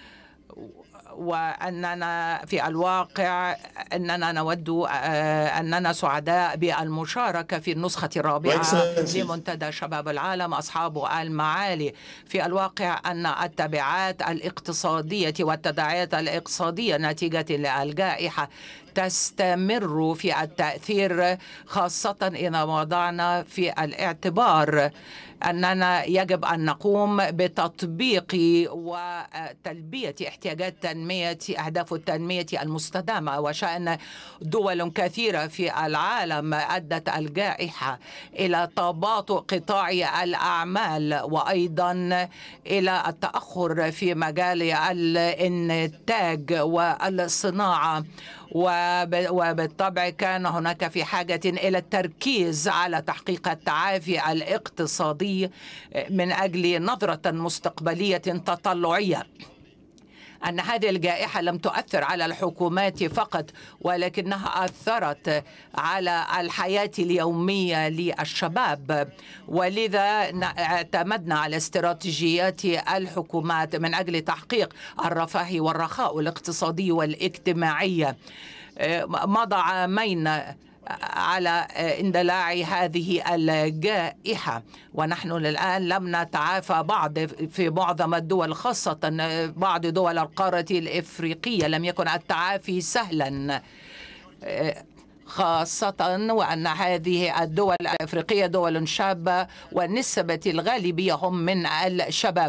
وأننا في الواقع أننا نود أننا سعداء بالمشاركة في النسخة الرابعة لمنتدى شباب العالم. أصحاب المعالي، في الواقع أن التبعات الاقتصادية والتداعيات الاقتصادية نتيجة للجائحة تستمر في التأثير، خاصة إذا وضعنا في الاعتبار أننا يجب أن نقوم بتطبيق وتلبية احتياجات تنمية أهداف التنمية المستدامة. وشأن دول كثيرة في العالم أدت الجائحة إلى تباطؤ قطاع الأعمال وأيضا إلى التأخر في مجال الإنتاج والصناعة، وبالطبع كان هناك في حاجة إلى التركيز على تحقيق التعافي الاقتصادي من أجل نظرة مستقبلية تطلعية. أن هذه الجائحة لم تؤثر على الحكومات فقط، ولكنها أثرت على الحياة اليومية للشباب، ولذا اعتمدنا على استراتيجيات الحكومات من أجل تحقيق الرفاه والرخاء الاقتصادي والاجتماعي. مضى عامين على اندلاع هذه الجائحة، ونحن الآن لم نتعافى في معظم الدول، خاصة بعض دول القارة الإفريقية لم يكن التعافي سهلا. خاصة وأن هذه الدول الأفريقية دول شابة ونسبة الغالبية هم من الشباب،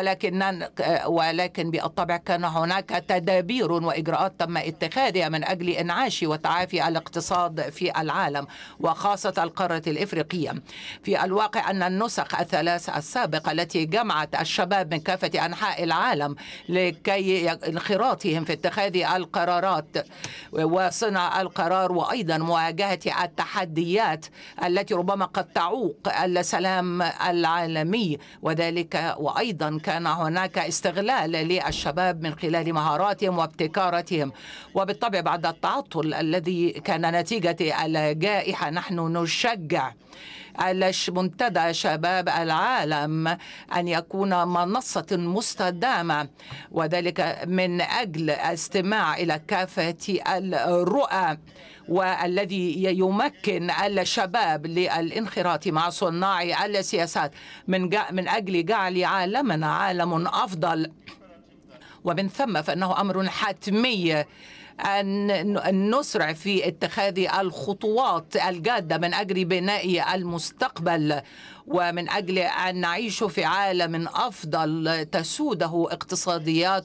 ولكن بالطبع كان هناك تدابير وإجراءات تم اتخاذها من أجل إنعاش وتعافي الاقتصاد في العالم وخاصة القارة الإفريقية. في الواقع أن النسخ الثلاث السابقة التي جمعت الشباب من كافة أنحاء العالم لكي انخراطهم في اتخاذ القرارات وصنع القرار وأيضا مواجهة التحديات التي ربما قد تعوق السلام العالمي، وذلك وأيضا كان هناك استغلال للشباب من خلال مهاراتهم وابتكاراتهم. وبالطبع بعد التعطل الذي كان نتيجة الجائحة نحن نشجع منتدى شباب العالم أن يكون منصة مستدامة، وذلك من أجل الاستماع إلى كافة الرؤى والذي يمكن الشباب للانخراط مع صناع السياسات من أجل جعل عالمنا عالم أفضل. ومن ثم فإنه أمر حتمي أن نسرع في اتخاذ الخطوات الجادة من أجل بناء المستقبل ومن أجل أن نعيش في عالم أفضل تسوده اقتصاديات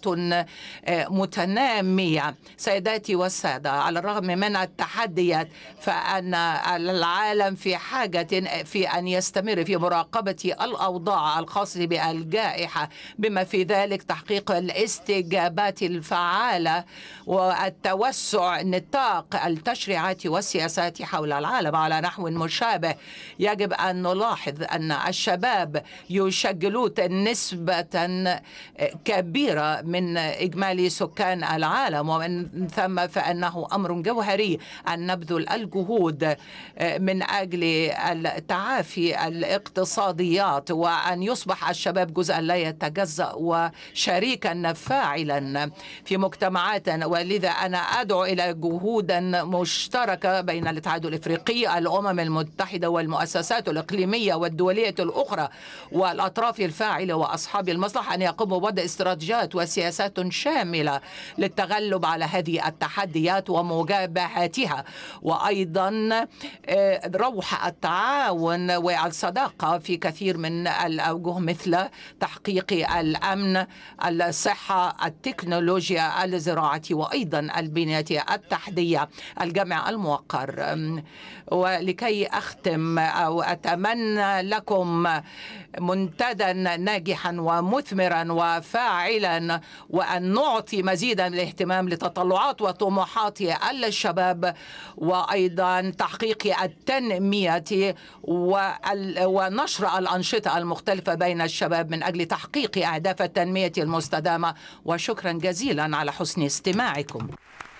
متنامية. سيداتي والسادة، على الرغم من التحديات فأن العالم في حاجة في أن يستمر في مراقبة الأوضاع الخاصة بالجائحة، بما في ذلك تحقيق الاستجابات الفعالة والتوسع نطاق التشريعات والسياسات حول العالم. على نحو مشابه يجب أن نلاحظ أن الشباب يشكلون نسبة كبيرة من إجمالي سكان العالم، ومن ثم فإنه أمر جوهري أن نبذل الجهود من أجل التعافي الاقتصاديات وأن يصبح الشباب جزءا لا يتجزأ وشريكا فاعلا في مجتمعاتنا. ولذا أنا أدعو إلى جهود مشتركة بين الاتحاد الإفريقي، الأمم المتحدة والمؤسسات الإقليمية والدولية الأخرى والأطراف الفاعلة وأصحاب المصلحة أن يقوموا بوضع استراتيجيات وسياسات شاملة للتغلب على هذه التحديات ومجابهتها، وأيضا روح التعاون والصداقة في كثير من الأوجه مثل تحقيق الأمن، الصحة، التكنولوجيا، الزراعة، وأيضا البنية التحتية، الجمع الموقر. ولكي أختم أو أتمنى لكم منتدى ناجحا ومثمرا وفاعلا، وأن نعطي مزيدا من الاهتمام لتطلعات وطموحات الشباب، وأيضا تحقيق التنمية ونشر الأنشطة المختلفة بين الشباب من أجل تحقيق أهداف التنمية المستدامة. وشكرا جزيلا على حسن استماعكم.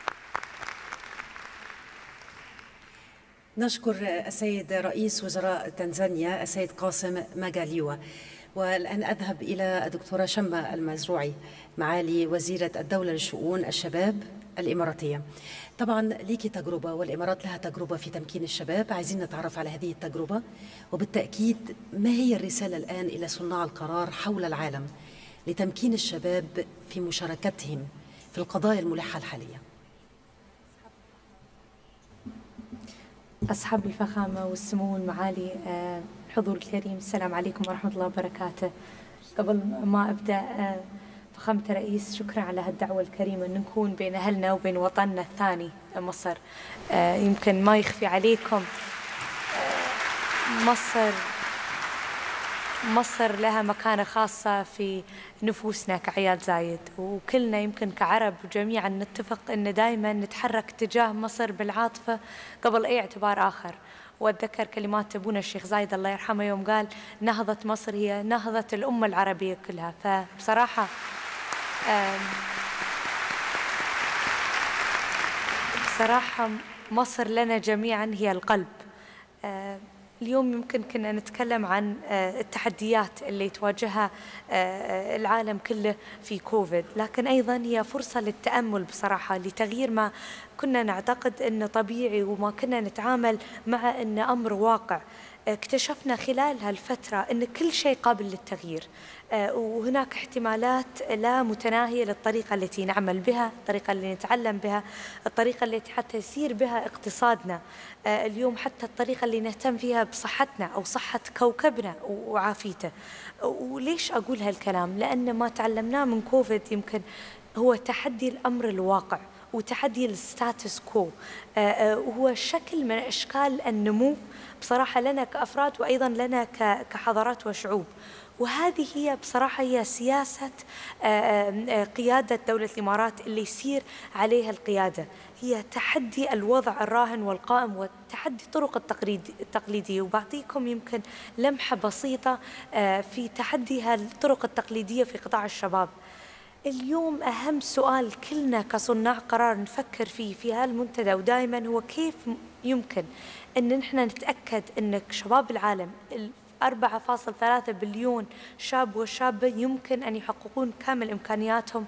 نشكر السيد رئيس وزراء تنزانيا السيد قاسم ماجاليوا. والآن أذهب إلى الدكتورة شمة المزروعي معالي وزيرة الدولة لشؤون الشباب الإماراتية. طبعا ليكي تجربة والإمارات لها تجربة في تمكين الشباب، عايزين نتعرف على هذه التجربة، وبالتأكيد ما هي الرسالة الآن إلى صناع القرار حول العالم لتمكين الشباب في مشاركتهم في القضايا الملحة الحالية. أصحاب الفخامة والسمو المعالي الحضور الكريم، السلام عليكم ورحمة الله وبركاته. قبل ما أبدأ فخامة الرئيس، شكرا على هالدعوة الكريمة أن نكون بين أهلنا وبين وطننا الثاني مصر. يمكن ما يخفي عليكم مصر لها مكانة خاصة في نفوسنا كعيال زايد، وكلنا يمكن كعرب جميعا نتفق أن دائما نتحرك تجاه مصر بالعاطفة قبل أي اعتبار آخر. وأتذكر كلمات أبونا الشيخ زايد الله يرحمه يوم قال نهضة مصر هي نهضة الأمة العربية كلها. فبصراحة مصر لنا جميعا هي القلب. اليوم يمكن كنا نتكلم عن التحديات اللي تواجهها العالم كله في كوفيد، لكن أيضا هي فرصة للتأمل بصراحة لتغيير ما كنا نعتقد أنه طبيعي وما كنا نتعامل مع أنه أمر واقع. اكتشفنا خلال هالفترة أن كل شيء قابل للتغيير، وهناك احتمالات لا متناهية للطريقة التي نعمل بها، الطريقة اللي نتعلم بها، الطريقة التي حتى يسير بها اقتصادنا، اليوم حتى الطريقة اللي نهتم فيها بصحتنا أو صحة كوكبنا وعافيته. وليش أقول هالكلام؟ لأن ما تعلمناه من كوفيد يمكن هو تحدي الأمر الواقع وتحدي الستاتس كو، وهو شكل من أشكال النمو بصراحة لنا كأفراد وأيضا لنا كحضارات وشعوب. وهذه هي بصراحة هي سياسة قيادة دولة الإمارات اللي يسير عليها القيادة، هي تحدي الوضع الراهن والقائم وتحدي الطرق التقليدية. وبعطيكم يمكن لمحة بسيطة في تحدي هالطرق التقليدية في قطاع الشباب. اليوم أهم سؤال كلنا كصناع قرار نفكر فيه في هالمنتدى ودائما هو كيف يمكن أن نحن نتأكد أن شباب العالم 4.3 بليون شاب وشابة يمكن أن يحققون كامل إمكانياتهم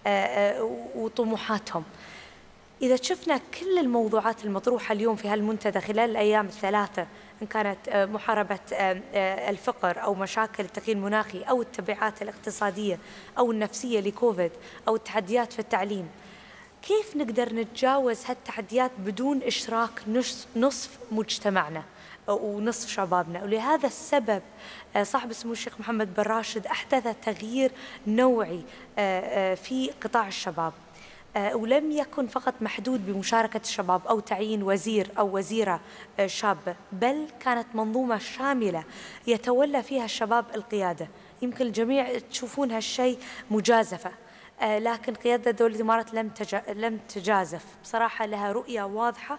وطموحاتهم. إذا شفنا كل الموضوعات المطروحة اليوم في هالمنتدى خلال الأيام الثلاثة، إن كانت محاربة الفقر أو مشاكل التغيير المناخي أو التبعات الاقتصادية أو النفسية لكوفيد أو التحديات في التعليم، كيف نقدر نتجاوز هالتحديات بدون إشراك نصف مجتمعنا ونصف شبابنا؟ ولهذا السبب صاحب السمو الشيخ محمد بن راشد أحدث تغيير نوعي في قطاع الشباب، ولم يكن فقط محدود بمشاركة الشباب أو تعيين وزير أو وزيرة شابة، بل كانت منظومة شاملة يتولى فيها الشباب القيادة. يمكن الجميع تشوفون هالشيء مجازفة، لكن قيادة دولة الإمارات لم تجازف، بصراحة لها رؤية واضحة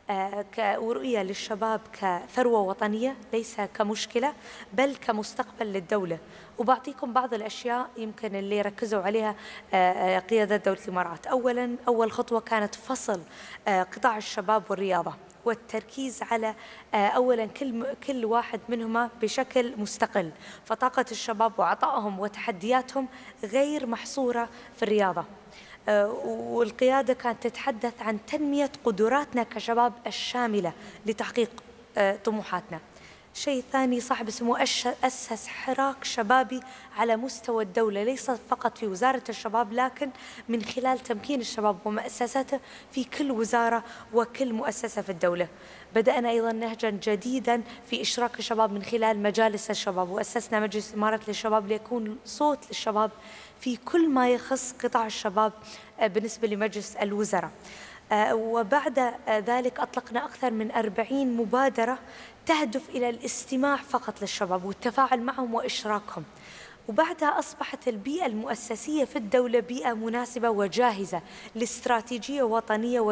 ورؤية للشباب كثروة وطنية ليس كمشكلة بل كمستقبل للدولة. وبعطيكم بعض الأشياء يمكن اللي ركزوا عليها قيادة دولة الإمارات. أول خطوة كانت فصل قطاع الشباب والرياضة والتركيز على أولا كل واحد منهما بشكل مستقل، فطاقة الشباب وعطائهم وتحدياتهم غير محصورة في الرياضة. والقيادة كانت تتحدث عن تنمية قدراتنا كشباب الشاملة لتحقيق طموحاتنا. شيء ثاني، صاحب السمو أسس حراك شبابي على مستوى الدولة، ليس فقط في وزارة الشباب لكن من خلال تمكين الشباب ومؤسساته في كل وزارة وكل مؤسسة في الدولة. بدأنا أيضا نهجا جديدا في إشراك الشباب من خلال مجالس الشباب، وأسسنا مجلس إمارة للشباب ليكون صوت للشباب في كل ما يخص قطاع الشباب بالنسبة لمجلس الوزراء. وبعد ذلك أطلقنا أكثر من 40 مبادرة تهدف إلى الاستماع فقط للشباب والتفاعل معهم وإشراكهم. وبعدها أصبحت البيئة المؤسسية في الدولة بيئة مناسبة وجاهزة لاستراتيجية وطنية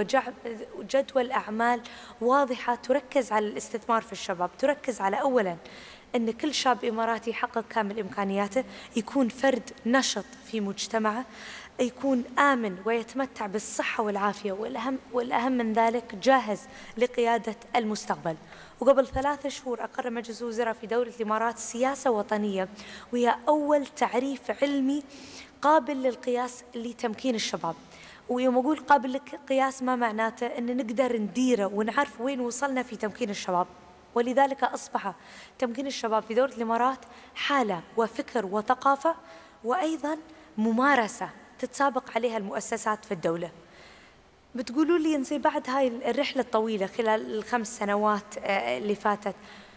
وجدول أعمال واضحة تركز على الاستثمار في الشباب، تركز على أولاً أن كل شاب إماراتي يحقق كامل إمكانياته، يكون فرد نشط في مجتمعه، يكون آمن ويتمتع بالصحة والعافية، والأهم من ذلك جاهز لقيادة المستقبل. وقبل 3 شهور أقر مجلس الوزراء في دولة الإمارات سياسة وطنية، وهي أول تعريف علمي قابل للقياس لتمكين الشباب. ويوم أقول قابل للقياس ما معناته أن نقدر نديره ونعرف وين وصلنا في تمكين الشباب. ولذلك أصبح تمكين الشباب في دولة الإمارات حالة وفكر وثقافة وأيضا ممارسة تتسابق عليها المؤسسات في الدولة. بتقولوا لي إنزين بعد هاي الرحلة الطويلة خلال ال5 سنوات اللي فاتت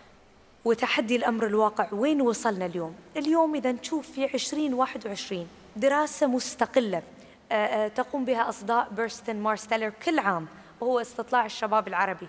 وتحدي الأمر الواقع وين وصلنا اليوم؟ اليوم إذا نشوف في 2021 دراسة مستقلة تقوم بها أصداء بيرستن مارستيلر كل عام، وهو استطلاع الشباب العربي.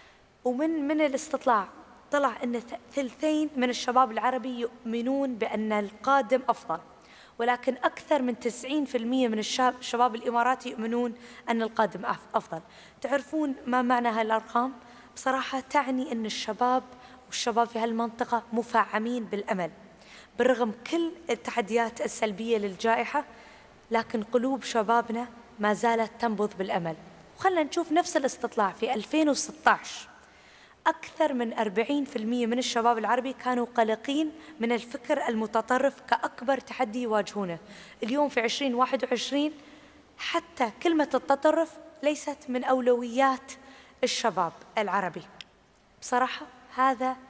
ومن الاستطلاع طلع أن 2/3 من الشباب العربي يؤمنون بأن القادم أفضل، ولكن أكثر من 90% من الشباب الإماراتي يؤمنون أن القادم أفضل. تعرفون ما معنى هالأرقام؟ بصراحة تعني أن الشباب والشباب في هالمنطقة مفعمين بالأمل بالرغم كل التحديات السلبية للجائحة، لكن قلوب شبابنا ما زالت تنبض بالأمل. وخلنا نشوف نفس الاستطلاع في 2016 أكثر من 40% من الشباب العربي كانوا قلقين من الفكر المتطرف كأكبر تحدي يواجهونه. اليوم في 2021 حتى كلمة التطرف ليست من أولويات الشباب العربي. بصراحة هذا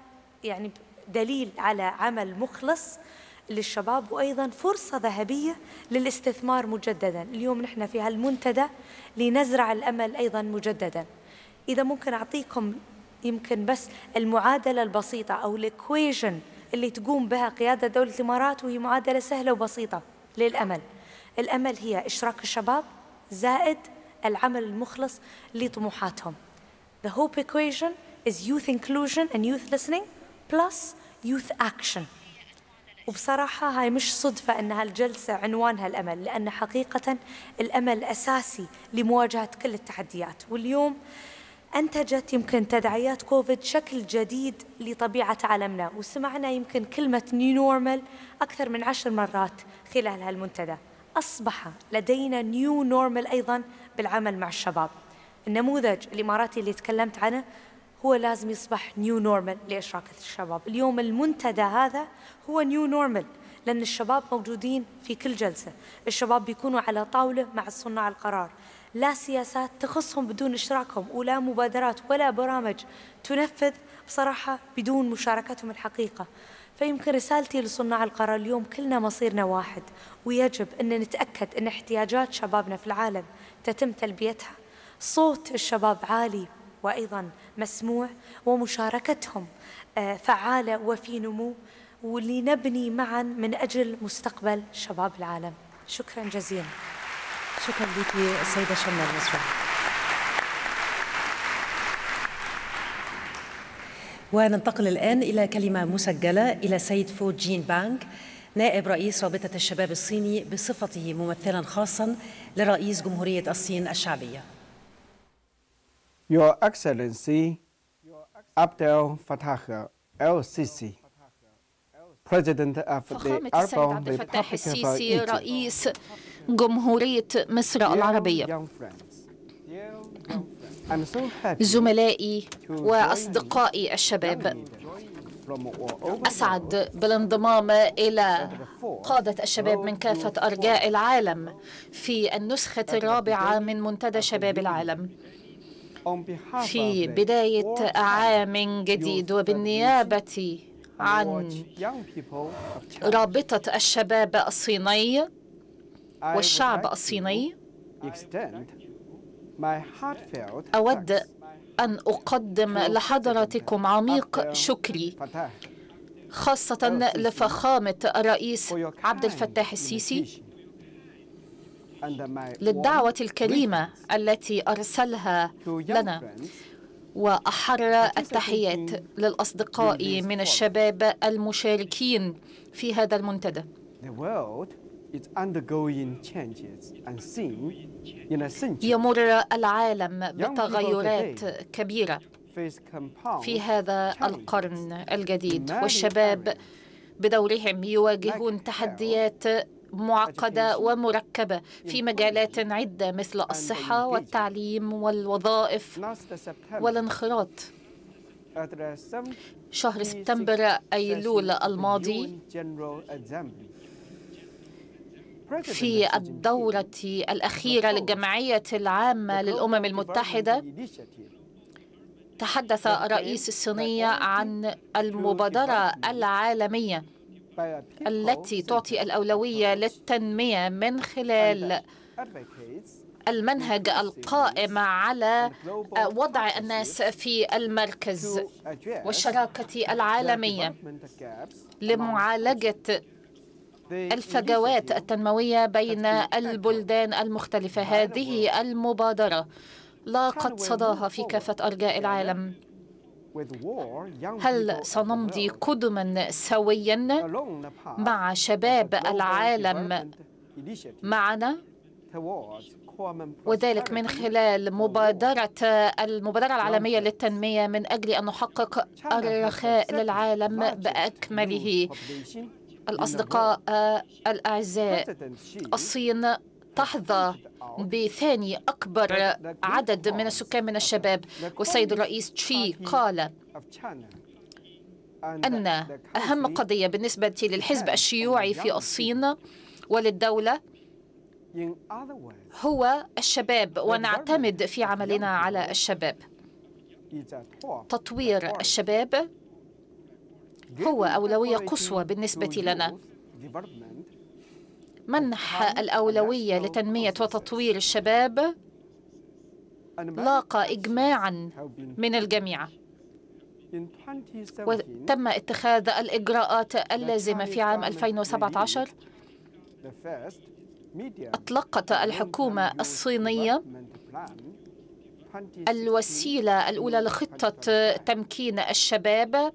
يعني دليل على عمل مخلص للشباب، وأيضا فرصة ذهبية للاستثمار مجددا. اليوم نحن في هالمنتدى لنزرع الأمل أيضا مجددا. إذا ممكن أعطيكم يمكن بس المعادلة البسيطة أو الإكويشن اللي تقوم بها قيادة دولة الإمارات، وهي معادلة سهلة وبسيطة للأمل. الأمل هي إشراك الشباب زائد العمل المخلص لطموحاتهم. The hope equation is youth inclusion and youth listening plus youth action. وبصراحة هاي مش صدفة أن هالجلسة عنوانها الأمل، لأن حقيقة الأمل أساسي لمواجهة كل التحديات. واليوم أنتجت يمكن تداعيات كوفيد شكل جديد لطبيعة عالمنا، وسمعنا يمكن كلمة نيو نورمال أكثر من 10 مرات خلال هالمنتدى. أصبح لدينا نيو نورمال أيضاً بالعمل مع الشباب. النموذج الإماراتي اللي تكلمت عنه هو لازم يصبح نيو نورمال لإشراك الشباب. اليوم المنتدى هذا هو نيو نورمال، لأن الشباب موجودين في كل جلسة. الشباب بيكونوا على طاولة مع صناع القرار، لا سياسات تخصهم بدون إشراكهم، ولا مبادرات ولا برامج تنفذ بصراحة بدون مشاركتهم الحقيقة. فيمكن رسالتي لصناع القرار اليوم كلنا مصيرنا واحد، ويجب أن نتأكد أن احتياجات شبابنا في العالم تتم تلبيتها. صوت الشباب عالي وأيضا مسموع، ومشاركتهم فعالة وفي نمو، ولنبني معا من أجل مستقبل شباب العالم. شكرا جزيلا. شكرا لك السيدة شمال مصر. وننتقل الآن إلى كلمة مسجلة إلى السيد فو جين بانغ، نائب رئيس رابطة الشباب الصيني بصفته ممثلا خاصا لرئيس جمهورية الصين الشعبية. Your Excellency Abdel Fattah el-Sisi, President of the فخامة السيد عبد الفتاح السيسي رئيس جمهورية مصر العربية، زملائي وأصدقائي الشباب، أسعد بالانضمام إلى قادة الشباب من كافة أرجاء العالم في النسخة الرابعة من منتدى شباب العالم في بداية عام جديد. وبالنيابة عن رابطة الشباب الصيني والشعب الصيني، أود أن أقدم لحضراتكم عميق شكري، خاصة لفخامة الرئيس عبد الفتاح السيسي للدعوة الكريمة التي أرسلها لنا، وأحر التحيات للأصدقاء من الشباب المشاركين في هذا المنتدى. يمر العالم بتغيرات كبيرة في هذا القرن الجديد، والشباب بدورهم يواجهون تحديات معقدة ومركبة في مجالات عدة مثل الصحة والتعليم والوظائف والانخراط. شهر سبتمبر أيلول الماضي في الدورة الأخيرة للجمعية العامة للأمم المتحدة تحدث الرئيس الصيني عن المبادرة العالمية التي تعطي الأولوية للتنمية من خلال المنهج القائم على وضع الناس في المركز والشراكة العالمية لمعالجة الفجوات التنموية بين البلدان المختلفة. هذه المبادرة لاقت صداها في كافة أرجاء العالم. هل سنمضي قدما سويا مع شباب العالم معنا، وذلك من خلال المبادرة العالمية للتنمية من أجل أن نحقق الرخاء للعالم بأكمله. الأصدقاء الأعزاء، الصين تحظى بثاني أكبر عدد من السكان من الشباب، والسيد الرئيس تشي قال أن أهم قضية بالنسبة للحزب الشيوعي في الصين وللدولة هو الشباب، ونعتمد في عملنا على الشباب. تطوير الشباب هو أولوية قصوى بالنسبة لنا. منح الأولوية لتنمية وتطوير الشباب لاقى إجماعاً من الجميع، وتم اتخاذ الإجراءات اللازمة. في عام 2017 أطلقت الحكومة الصينية الوسيلة الأولى لخطة تمكين الشباب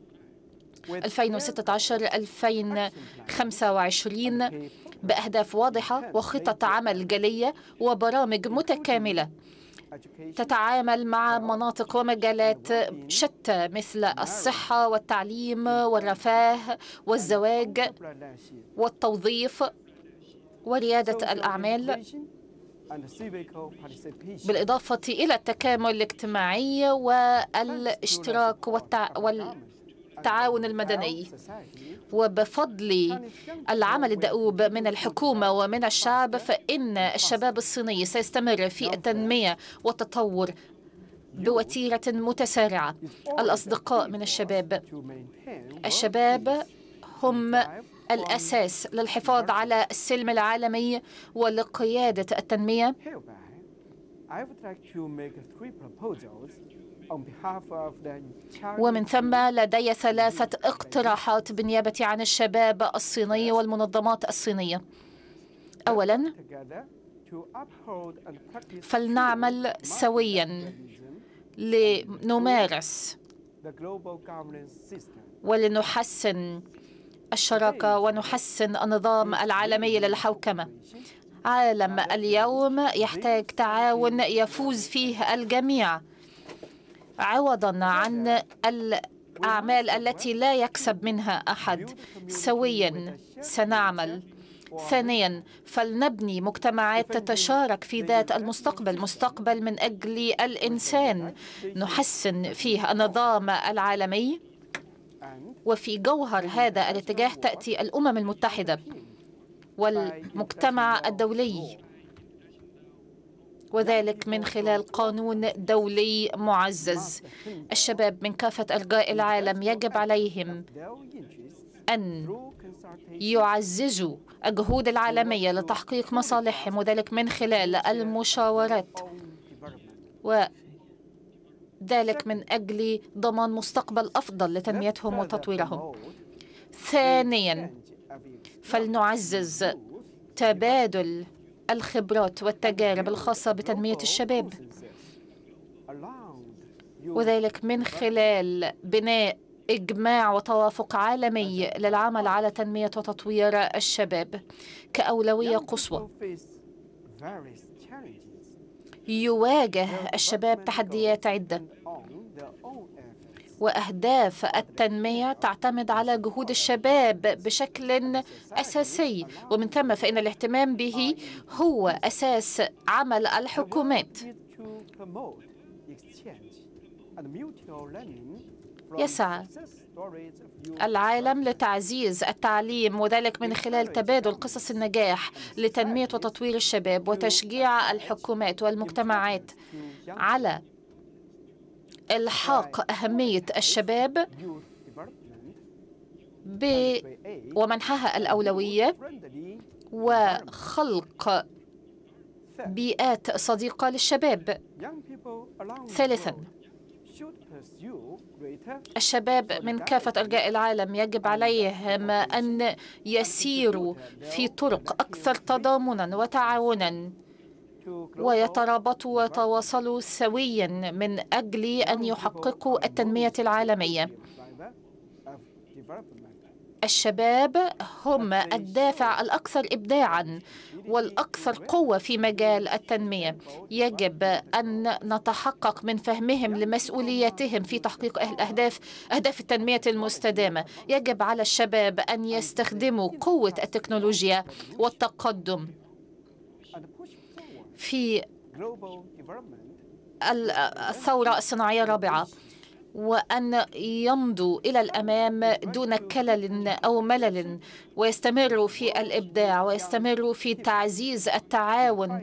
2016-2025 بأهداف واضحة وخطط عمل جلية وبرامج متكاملة تتعامل مع مناطق ومجالات شتى مثل الصحة والتعليم والرفاه والزواج والتوظيف وريادة الأعمال، بالإضافة إلى التكامل الاجتماعي والاشتراك والتعاون المدني. وبفضل العمل الدؤوب من الحكومة ومن الشعب فإن الشباب الصيني سيستمر في التنمية والتطور بوتيرة متسارعة. الأصدقاء من الشباب هم الأساس للحفاظ على السلم العالمي ولقيادة التنمية. ومن ثم لدي 3 اقتراحات بالنيابة عن الشباب الصيني والمنظمات الصينية. أولاً، فلنعمل سوياً لنمارس ولنحسن الشراكة ونحسن النظام العالمي للحوكمة. عالم اليوم يحتاج تعاون يفوز فيه الجميع عوضاً عن الأعمال التي لا يكسب منها أحد. سوياً سنعمل. ثانياً، فلنبني مجتمعات تتشارك في ذات المستقبل، مستقبل من أجل الإنسان نحسن فيه النظام العالمي. وفي جوهر هذا الاتجاه تأتي الأمم المتحدة والمجتمع الدولي، وذلك من خلال قانون دولي معزز. الشباب من كافة أرجاء العالم يجب عليهم أن يعززوا الجهود العالمية لتحقيق مصالحهم، وذلك من خلال المشاورات، وذلك من أجل ضمان مستقبل أفضل لتنميتهم وتطويرهم. ثانياً، فلنعزز تبادل الخبرات والتجارب الخاصة بتنمية الشباب، وذلك من خلال بناء إجماع وتوافق عالمي للعمل على تنمية وتطوير الشباب كأولوية قصوى. يواجه الشباب تحديات عدة، وأهداف التنمية تعتمد على جهود الشباب بشكل أساسي، ومن ثم فإن الاهتمام به هو أساس عمل الحكومات. يسعى العالم لتعزيز التعليم، وذلك من خلال تبادل قصص النجاح لتنمية وتطوير الشباب وتشجيع الحكومات والمجتمعات على إلحاق أهمية الشباب ومنحها الأولوية وخلق بيئات صديقة للشباب. ثالثاً، الشباب من كافة أرجاء العالم يجب عليهم أن يسيروا في طرق أكثر تضامناً وتعاوناً ويترابطوا ويتواصلوا سوياً من أجل أن يحققوا التنمية العالمية. الشباب هم الدافع الأكثر إبداعاً والأكثر قوة في مجال التنمية. يجب أن نتحقق من فهمهم لمسؤولياتهم في تحقيق أهداف التنمية المستدامة. يجب على الشباب أن يستخدموا قوة التكنولوجيا والتقدم في الثورة الصناعية الرابعة، وأن يمضوا إلى الأمام دون كلل أو ملل، ويستمروا في الإبداع ويستمروا في تعزيز التعاون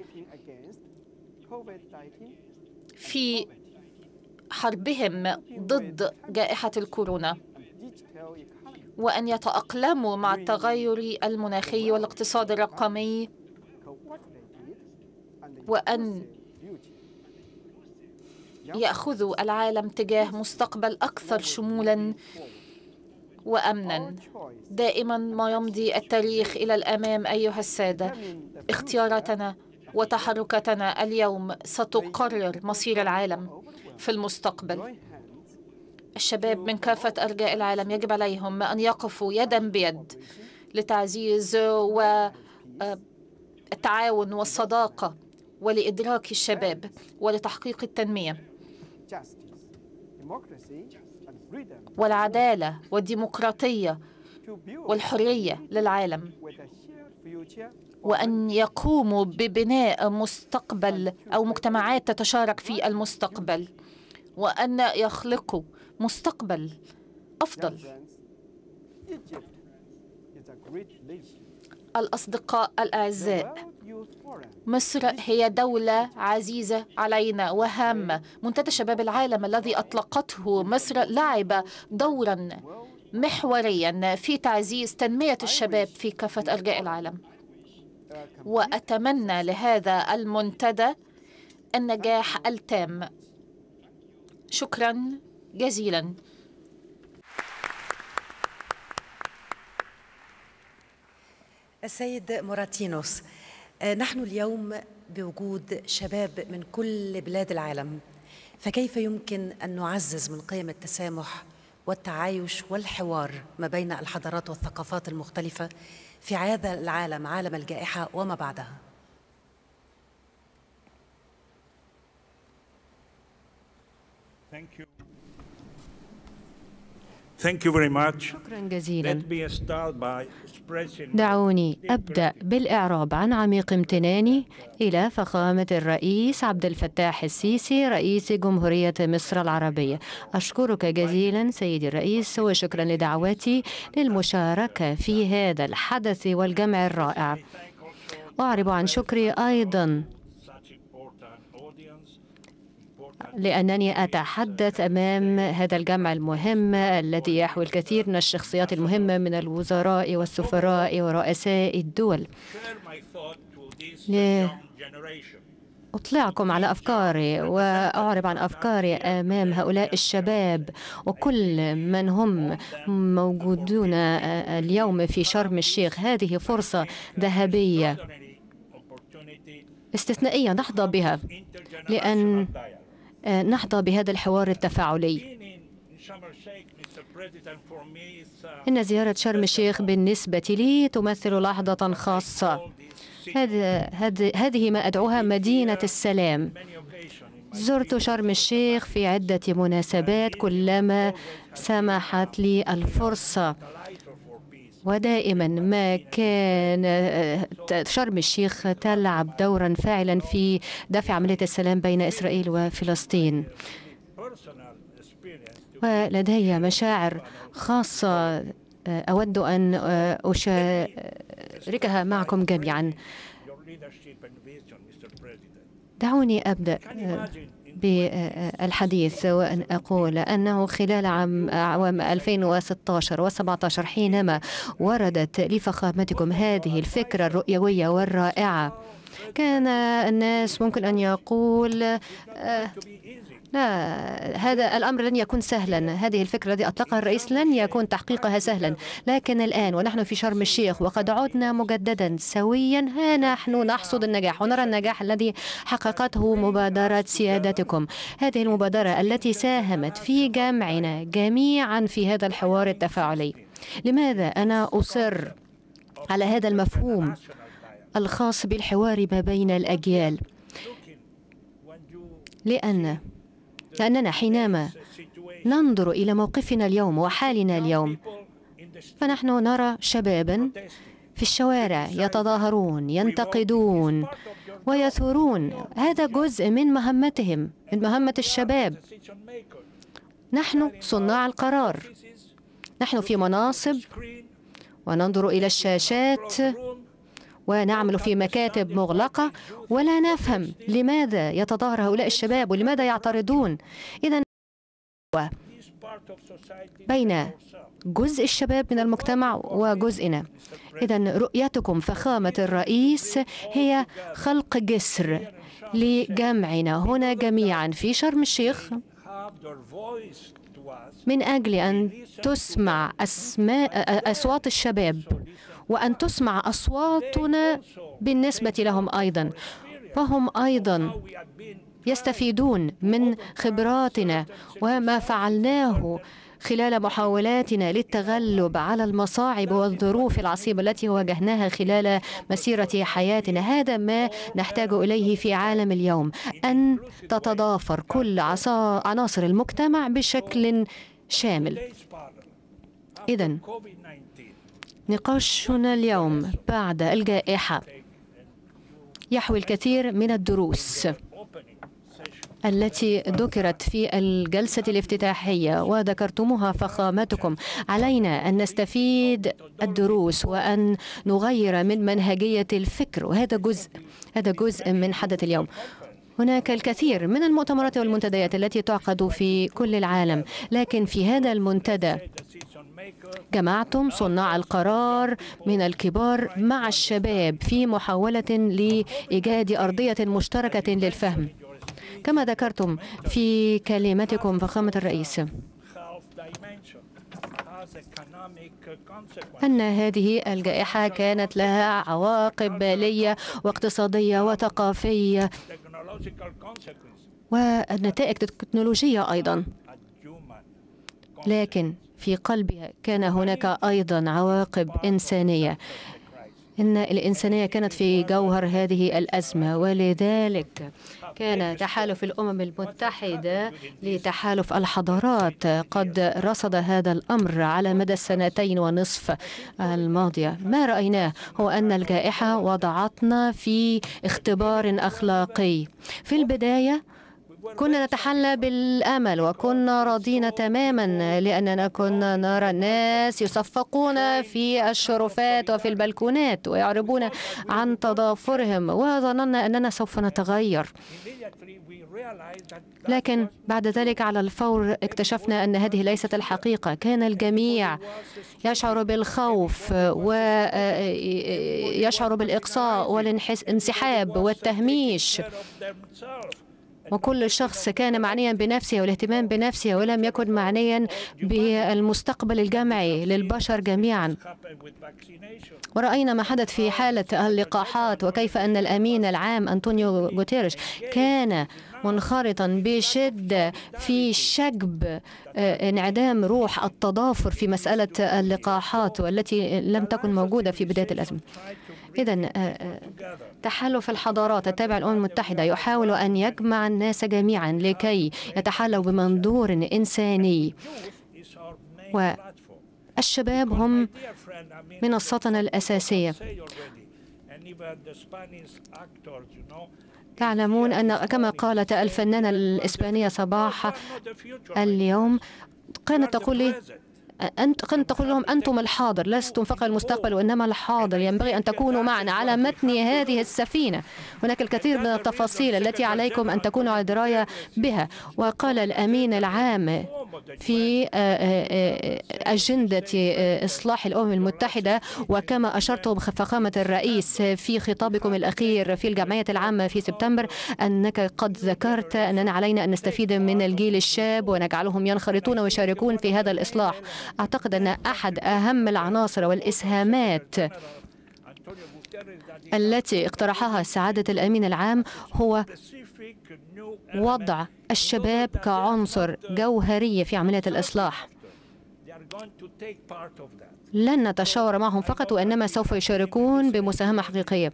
في حربهم ضد جائحة الكورونا. وأن يتأقلموا مع التغير المناخي والاقتصاد الرقمي، وأن يأخذوا العالم تجاه مستقبل أكثر شمولاً وأمناً. دائماً ما يمضي التاريخ إلى الأمام أيها السادة. اختياراتنا وتحركاتنا اليوم ستقرر مصير العالم في المستقبل. الشباب من كافة أرجاء العالم يجب عليهم أن يقفوا يداً بيد لتعزيز والتعاون والصداقة ولإدراك الشباب ولتحقيق التنمية والعدالة والديمقراطية والحرية للعالم، وأن يقوموا ببناء مستقبل أو مجتمعات تتشارك في المستقبل، وأن يخلقوا مستقبل أفضل. الأصدقاء الأعزاء، مصر هي دولة عزيزة علينا وهامة. منتدى شباب العالم الذي أطلقته مصر لعب دورا محوريا في تعزيز تنمية الشباب في كافة أرجاء العالم، وأتمنى لهذا المنتدى النجاح التام. شكرا جزيلا. السيد موراتينوس، نحن اليوم بوجود شباب من كل بلاد العالم، فكيف يمكن أن نعزز من قيم التسامح والتعايش والحوار ما بين الحضارات والثقافات المختلفة في هذا العالم، عالم الجائحة وما بعدها؟ شكرا جزيلا. دعوني أبدأ بالإعراب عن عميق امتناني إلى فخامة الرئيس عبد الفتاح السيسي رئيس جمهورية مصر العربية. أشكرك جزيلا سيدي الرئيس، وشكرا لدعوتي للمشاركة في هذا الحدث والجمع الرائع. أعرب عن شكري أيضا لأنني أتحدث أمام هذا الجمع المهم الذي يحوي الكثير من الشخصيات المهمة من الوزراء والسفراء ورؤساء الدول، لأطلعكم على أفكاري وأعرب عن أفكاري أمام هؤلاء الشباب وكل من هم موجودون اليوم في شرم الشيخ. هذه فرصة ذهبية استثنائية نحظى بها لأن نحظى بهذا الحوار التفاعلي. إن زيارة شرم الشيخ بالنسبة لي تمثل لحظة خاصة. هذه ما أدعوها مدينة السلام. زرت شرم الشيخ في عدة مناسبات كلما سمحت لي الفرصة، ودائما ما كان شرم الشيخ تلعب دورا فاعلا في دفع عملية السلام بين إسرائيل وفلسطين. ولدي مشاعر خاصة أود أن أشاركها معكم جميعا. دعوني أبدأ بالحديث وأن أقول أنه خلال عام 2016 و17 حينما وردت لفخامتكم هذه الفكرة الرؤيوية والرائعة، كان الناس ممكن أن يقول لا، هذا الأمر لن يكون سهلا، هذه الفكرة التي أطلقها الرئيس لن يكون تحقيقها سهلا. لكن الآن ونحن في شرم الشيخ وقد عدنا مجددا سويا، ها نحن نحصد النجاح ونرى النجاح الذي حققته مبادرة سيادتكم. هذه المبادرة التي ساهمت في جمعنا جميعا في هذا الحوار التفاعلي. لماذا أنا أصر على هذا المفهوم الخاص بالحوار ما بين الأجيال؟ لأننا حينما ننظر إلى موقفنا اليوم وحالنا اليوم، فنحن نرى شبابا في الشوارع يتظاهرون، ينتقدون ويثورون. هذا جزء من مهمتهم، من مهمة الشباب. نحن صناع القرار، نحن في مناصب وننظر إلى الشاشات ونعمل في مكاتب مغلقة ولا نفهم لماذا يتظاهر هؤلاء الشباب ولماذا يعترضون. إذن بين جزء الشباب من المجتمع وجزئنا. إذن رؤيتكم فخامة الرئيس هي خلق جسر لجمعنا هنا جميعا في شرم الشيخ من أجل أن تسمع أصوات الشباب وأن تسمع أصواتنا بالنسبة لهم أيضا، فهم أيضا يستفيدون من خبراتنا وما فعلناه خلال محاولاتنا للتغلب على المصاعب والظروف العصيبة التي واجهناها خلال مسيرة حياتنا. هذا ما نحتاج إليه في عالم اليوم، أن تتضافر كل عناصر المجتمع بشكل شامل. إذن نقاشنا اليوم بعد الجائحة يحوي الكثير من الدروس التي ذكرت في الجلسة الافتتاحية وذكرتموها فخامتكم. علينا أن نستفيد الدروس وأن نغير من منهجية الفكر، وهذا جزء من حدث اليوم. هناك الكثير من المؤتمرات والمنتديات التي تعقد في كل العالم، لكن في هذا المنتدى جمعتم صناع القرار من الكبار مع الشباب في محاولة لإيجاد أرضية مشتركة للفهم. كما ذكرتم في كلمتكم فخامة الرئيس أن هذه الجائحة كانت لها عواقب بالية واقتصادية وثقافية ونتائج تكنولوجية أيضا، لكن في قلبها كان هناك أيضا عواقب إنسانية. إن الإنسانية كانت في جوهر هذه الأزمة، ولذلك كان تحالف الأمم المتحدة لتحالف الحضارات قد رصد هذا الأمر على مدى السنتين ونصف الماضية. ما رأيناه هو أن الجائحة وضعتنا في اختبار أخلاقي. في البداية كنا نتحلى بالأمل وكنا راضين تماما، لأننا كنا نرى الناس يصفقون في الشرفات وفي البلكونات ويعربون عن تضافرهم، وظننا أننا سوف نتغير. لكن بعد ذلك على الفور اكتشفنا أن هذه ليست الحقيقة. كان الجميع يشعر بالخوف ويشعر بالإقصاء والانسحاب والتهميش، وكل شخص كان معنيا بنفسه والاهتمام بنفسه ولم يكن معنيا بالمستقبل الجمعي للبشر جميعا. ورأينا ما حدث في حالة اللقاحات وكيف أن الأمين العام أنطونيو غوتيريش كان منخرطا بشدة في شجب انعدام روح التضافر في مسألة اللقاحات والتي لم تكن موجودة في بداية الأزمة. إذن تحالف الحضارات التابع للأمم المتحدة يحاول أن يجمع الناس جميعا لكي يتحلوا بمنظور إنساني، والشباب هم من السطنة الأساسية. تعلمون أن كما قالت الفنانة الإسبانية صباح اليوم كانت تقول لي كنت تقول لهم أنتم الحاضر، لستم فقط المستقبل وإنما الحاضر، ينبغي أن تكونوا معنا على متن هذه السفينة. هناك الكثير من التفاصيل التي عليكم أن تكونوا على دراية بها. وقال الأمين العام في أجندة إصلاح الأمم المتحدة، وكما أشرتم فخامة الرئيس في خطابكم الأخير في الجمعية العامة في سبتمبر، أنك قد ذكرت أننا علينا أن نستفيد من الجيل الشاب ونجعلهم ينخرطون ويشاركون في هذا الإصلاح. أعتقد أن أحد أهم العناصر والإسهامات التي اقترحها سعادة الأمين العام هو وضع الشباب كعنصر جوهري في عملية الإصلاح. لن نتشاور معهم فقط وإنما سوف يشاركون بمساهمة حقيقية.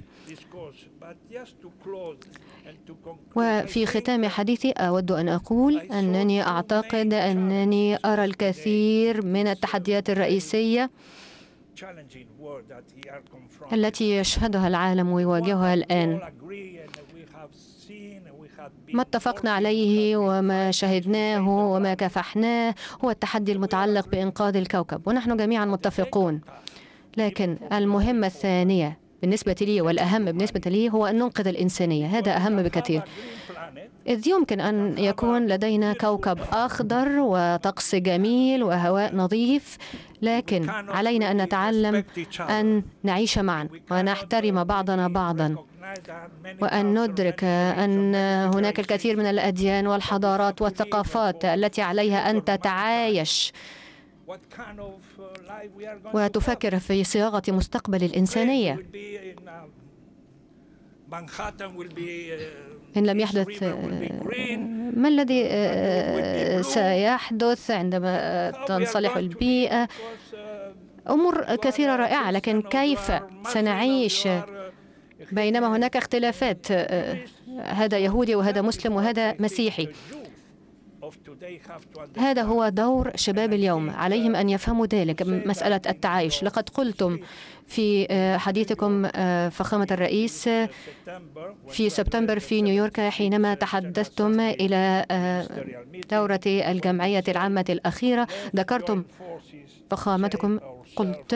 وفي ختام حديثي أود أن أقول أنني أعتقد أنني أرى الكثير من التحديات الرئيسية التي يشهدها العالم ويواجهها الآن. ما اتفقنا عليه وما شهدناه وما كافحناه هو التحدي المتعلق بإنقاذ الكوكب، ونحن جميعا متفقون. لكن المهمة الثانية بالنسبة لي والأهم بالنسبة لي هو أن ننقذ الإنسانية. هذا أهم بكثير، إذ يمكن أن يكون لدينا كوكب أخضر وطقس جميل وهواء نظيف، لكن علينا أن نتعلم أن نعيش معا ونحترم بعضنا بعضا، وأن ندرك أن هناك الكثير من الأديان والحضارات والثقافات التي عليها أن تتعايش وتفكر في صياغة مستقبل الإنسانية. إن لم يحدث، ما الذي سيحدث عندما تنصلح البيئة؟ أمور كثيرة رائعة، لكن كيف سنعيش بينما هناك اختلافات؟ هذا يهودي وهذا مسلم وهذا مسيحي. هذا هو دور شباب اليوم، عليهم أن يفهموا ذلك، مسألة التعايش. لقد قلتم في حديثكم فخامة الرئيس في سبتمبر في نيويورك حينما تحدثتم إلى دورة الجمعية العامة الأخيرة، ذكرتم فخامتكم، قلت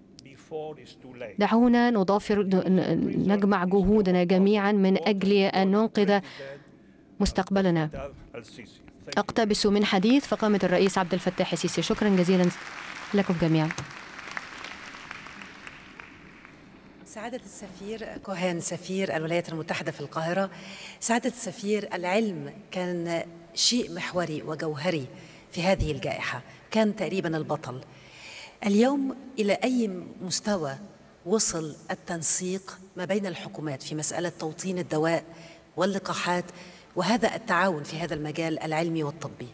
دعونا نجمع جهودنا جميعا من أجل أن ننقذ مستقبلنا. أقتبس من حديث فخامة الرئيس عبد الفتاح السيسي. شكرا جزيلا لكم جميعا. سعادة السفير كوهان، سفير الولايات المتحدة في القاهرة، سعادة السفير، العلم كان شيء محوري وجوهري في هذه الجائحة، كان تقريبا البطل. اليوم إلى أي مستوى وصل التنسيق ما بين الحكومات في مسألة توطين الدواء واللقاحات وهذا التعاون في هذا المجال العلمي والطبي؟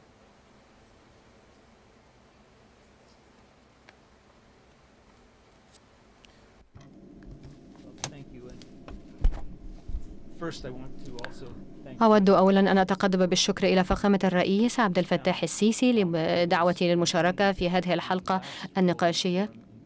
أود أولا أن أتقدم بالشكر إلى فخامة الرئيس عبد الفتاح السيسي لدعوتي للمشاركة في هذه الحلقة النقاشية.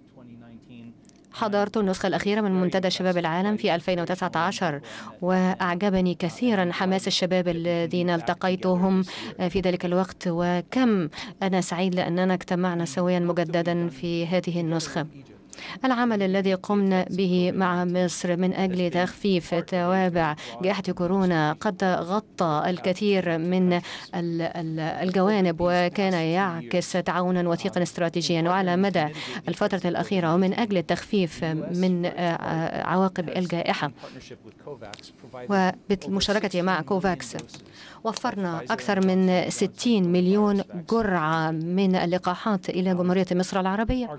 حضرت النسخة الأخيرة من منتدى شباب العالم في 2019، وأعجبني كثيرا حماس الشباب الذين التقيتهم في ذلك الوقت، وكم أنا سعيد لأننا اجتمعنا سويا مجددا في هذه النسخة. العمل الذي قمنا به مع مصر من أجل تخفيف توابع جائحة كورونا قد غطى الكثير من الجوانب، وكان يعكس تعاونا وثيقا استراتيجيا. وعلى مدى الفترة الأخيرة ومن أجل التخفيف من عواقب الجائحة وبالمشاركة مع كوفاكس وفرنا أكثر من 60 مليون جرعة من اللقاحات إلى جمهورية مصر العربية.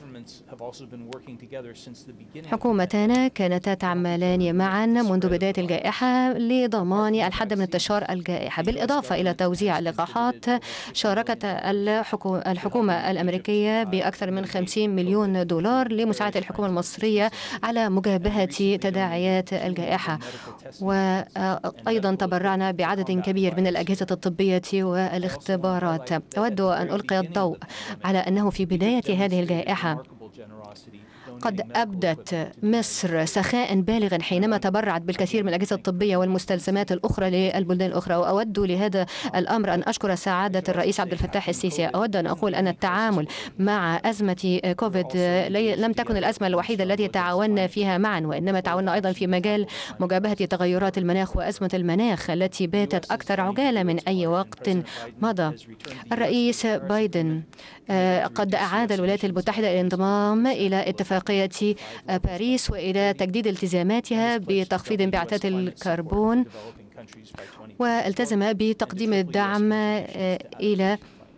حكومتان كانتا تعملان معا منذ بداية الجائحة لضمان الحد من انتشار الجائحة. بالإضافة إلى توزيع اللقاحات، شاركت الحكومة الأمريكية بأكثر من 50 مليون دولار لمساعدة الحكومة المصرية على مجابهة تداعيات الجائحة، وأيضا تبرعنا بعدد كبير من الأجهزة الطبية والاختبارات. أود أن ألقي الضوء على أنه في بداية هذه الجائحة قد أبدت مصر سخاء بالغا حينما تبرعت بالكثير من الأجهزة الطبية والمستلزمات الأخرى للبلدان الأخرى. وأود لهذا الأمر أن أشكر سعادة الرئيس عبد الفتاح السيسي. أود أن أقول أن التعامل مع أزمة كوفيد لم تكن الأزمة الوحيدة التي تعاوننا فيها معا، وإنما تعاوننا أيضا في مجال مجابهة تغيرات المناخ وأزمة المناخ التي باتت أكثر عجالة من أي وقت مضى. الرئيس بايدن قد أعاد الولايات المتحدة الانضمام إلى اتفاقية باريس وإلى تجديد التزاماتها بتخفيض انبعاثات الكربون، والتزم بتقديم الدعم إلى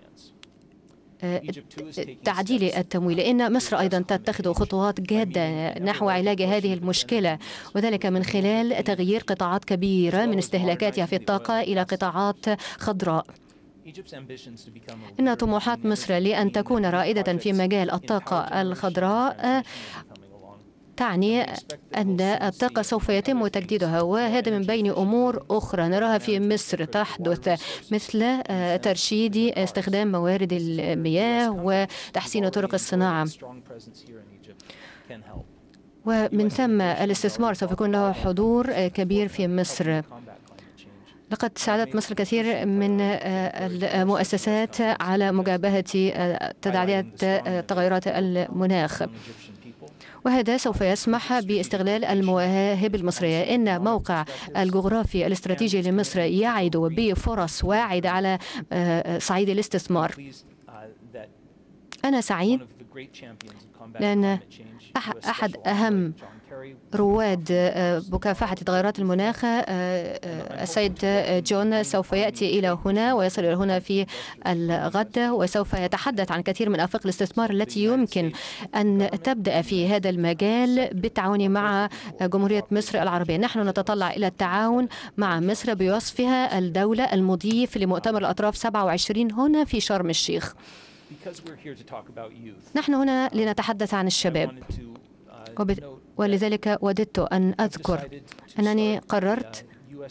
تعديل التمويل. إن مصر أيضا تتخذ خطوات جادة نحو علاج هذه المشكلة، وذلك من خلال تغيير قطاعات كبيرة من استهلاكاتها في الطاقة إلى قطاعات خضراء. إن طموحات مصر لأن تكون رائدة في مجال الطاقة الخضراء تعني أن الطاقة سوف يتم تجديدها، وهذا من بين أمور أخرى نراها في مصر تحدث، مثل ترشيد استخدام موارد المياه وتحسين طرق الصناعة. ومن ثم الاستثمار سوف يكون له حضور كبير في مصر. لقد ساعدت مصر كثير من المؤسسات على مجابهة تداعيات تغيرات المناخ، وهذا سوف يسمح باستغلال المواهب المصرية. إن موقع الجغرافي الاستراتيجي لمصر يعد بفرص واعدة على صعيد الاستثمار. أنا سعيد لأن أحد أهم رواد مكافحة تغيرات المناخ السيد جون سوف يأتي إلى هنا ويصل إلى هنا في الغد، وسوف يتحدث عن كثير من آفاق الاستثمار التي يمكن أن تبدأ في هذا المجال بالتعاون مع جمهورية مصر العربية. نحن نتطلع إلى التعاون مع مصر بوصفها الدولة المضيف لمؤتمر الأطراف 27 هنا في شرم الشيخ. نحن هنا لنتحدث عن الشباب، ولذلك وددت أن أذكر أنني قررت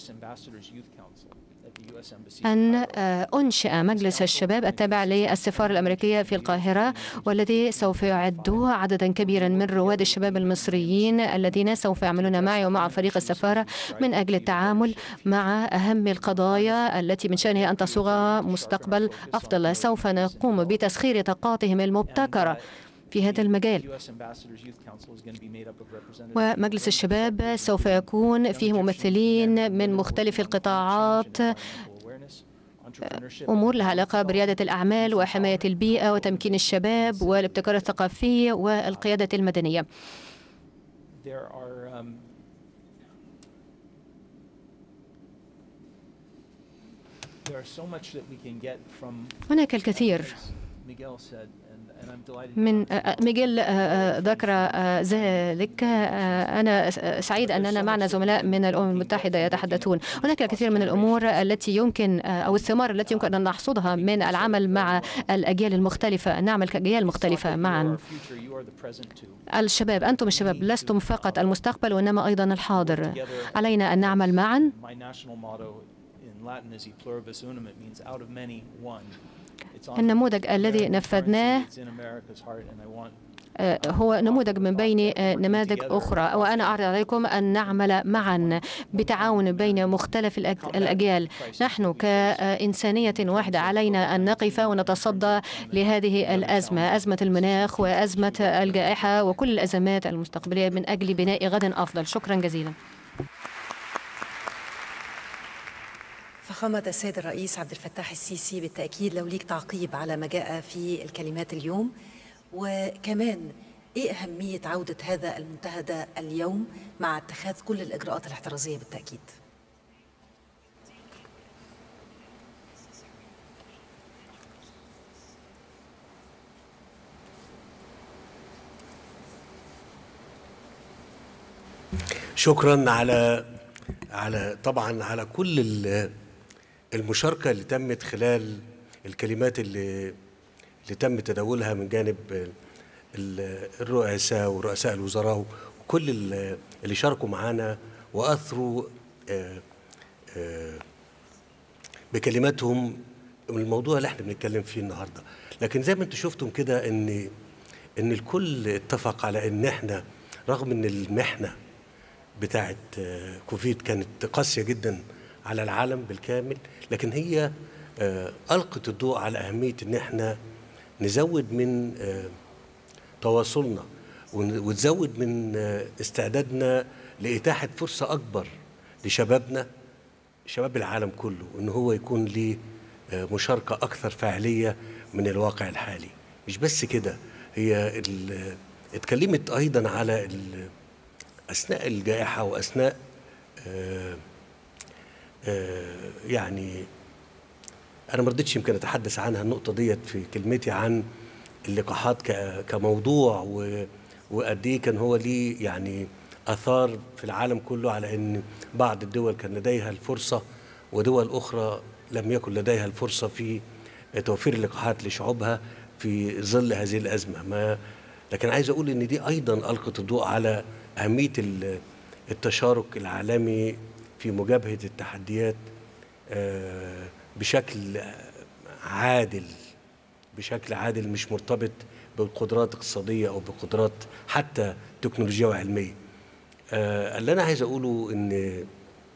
أن أنشئ مجلس الشباب التابع للسفارة الأمريكية في القاهرة، والذي سوف يعد عددا كبيرا من رواد الشباب المصريين الذين سوف يعملون معي ومع فريق السفارة من أجل التعامل مع أهم القضايا التي من شأنها أن تصوغ مستقبل أفضل. سوف نقوم بتسخير طاقاتهم المبتكرة في هذا المجال، ومجلس الشباب سوف يكون فيه ممثلين من مختلف القطاعات، أمور لها علاقة بريادة الأعمال وحماية البيئة وتمكين الشباب والابتكار الثقافي والقيادة المدنية. هناك الكثير من ميغيل ذكر ذلك. أنا سعيد أننا معنا زملاء من الأمم المتحدة يتحدثون. هناك الكثير من الأمور التي يمكن أو الثمار التي يمكن أن نحصدها من العمل مع الأجيال المختلفة، نعمل كأجيال مختلفة معا. الشباب، أنتم الشباب لستم فقط المستقبل وإنما أيضا الحاضر. علينا أن نعمل معا. النموذج الذي نفذناه هو نموذج من بين نماذج أخرى، وأنا أعرض عليكم أن نعمل معا بتعاون بين مختلف الأجيال. نحن كإنسانية واحدة علينا أن نقف ونتصدى لهذه الأزمة، أزمة المناخ وأزمة الجائحة وكل الأزمات المستقبلية من أجل بناء غد أفضل. شكرا جزيلا. فخامة السيد الرئيس عبد الفتاح السيسي، بالتأكيد لو ليك تعقيب على ما جاء في الكلمات اليوم، وكمان إيه أهمية عودة هذا المنتدى اليوم مع اتخاذ كل الإجراءات الاحترازية بالتأكيد؟ شكرا طبعا على كل المشاركة اللي تمت خلال الكلمات اللي تم تداولها من جانب الرؤساء ورؤساء الوزراء وكل اللي شاركوا معانا وأثروا بكلماتهم الموضوع اللي احنا بنتكلم فيه النهارده. لكن زي ما انتم شفتم كده ان الكل اتفق على ان احنا رغم ان المحنة بتاعت كوفيد كانت قاسية جدا على العالم بالكامل، لكن هي ألقت الضوء على أهمية إن احنا نزود من تواصلنا ونزود من استعدادنا لإتاحة فرصة أكبر لشبابنا، شباب العالم كله، إن هو يكون ليه مشاركة أكثر فاعلية من الواقع الحالي. مش بس كده، هي اتكلمت أيضا على أثناء الجائحة وأثناء يعني أنا ما رضيتش يمكن أتحدث عنها النقطة ديت في كلمتي عن اللقاحات كموضوع وقد إيه كان هو ليه يعني آثار في العالم كله، على أن بعض الدول كان لديها الفرصة ودول أخرى لم يكن لديها الفرصة في توفير اللقاحات لشعوبها في ظل هذه الأزمة. لكن عايز أقول أن دي أيضا ألقت الضوء على أهمية التشارك العالمي في مجابهة التحديات بشكل عادل مش مرتبط بقدرات اقتصادية أو بقدرات حتى تكنولوجية وعلمية. اللي أنا عايز أقوله إن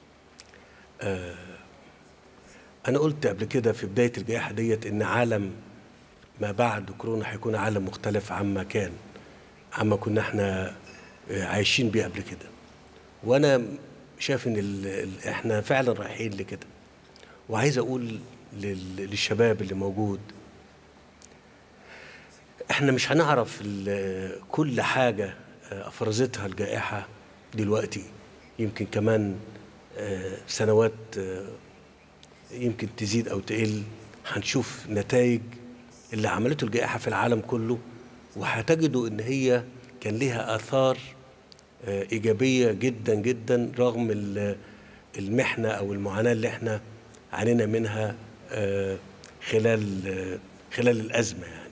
أنا قلت قبل كده في بداية الجائحة ديت إن عالم ما بعد كورونا هيكون عالم مختلف عما كنا احنا عايشين بيه قبل كده. وانا شايف ان احنا فعلا رايحين لكده. وعايز اقول للشباب اللي موجود، احنا مش هنعرف كل حاجة افرزتها الجائحة دلوقتي، يمكن كمان سنوات يمكن تزيد او تقل هنشوف نتائج اللي عملته الجائحة في العالم كله، وهتجدوا ان هي كان لها آثار إيجابية جدا جدا رغم المحنة أو المعاناة اللي احنا عانينا منها خلال الأزمة. يعني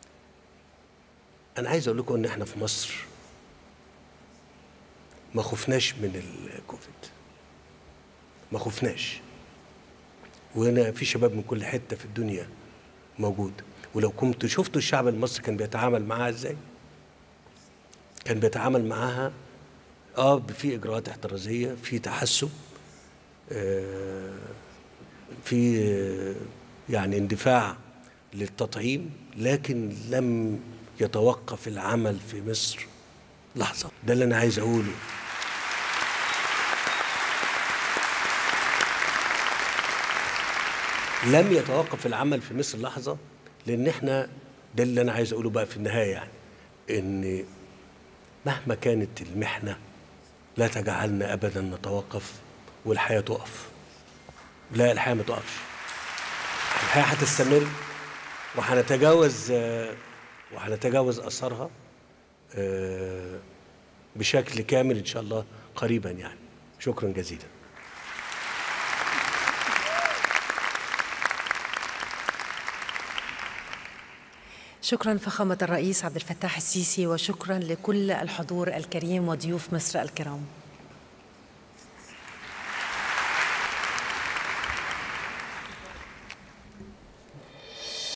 أنا عايز أقول لكم إن احنا في مصر ما خفناش من الكوفيد، ما خفناش. وهنا في شباب من كل حتة في الدنيا موجود، ولو كنت شفتوا الشعب المصري كان بيتعامل معاها ازاي. كان بيتعامل معاها في اجراءات احترازيه، في تحسب، في يعني اندفاع للتطعيم، لكن لم يتوقف العمل في مصر لحظه. ده اللي انا عايز اقوله. لم يتوقف العمل في مصر لحظه، لان احنا ده اللي انا عايز اقوله بقى في النهايه، يعني ان مهما كانت المحنه لا تجعلنا ابدا نتوقف والحياه تقف. لا، الحياه ما تقفش، الحياه هتستمر وهنتجاوز اثارها بشكل كامل ان شاء الله قريبا. يعني شكرا جزيلا. شكرا فخامة الرئيس عبد الفتاح السيسي، وشكرا لكل الحضور الكريم وضيوف مصر الكرام.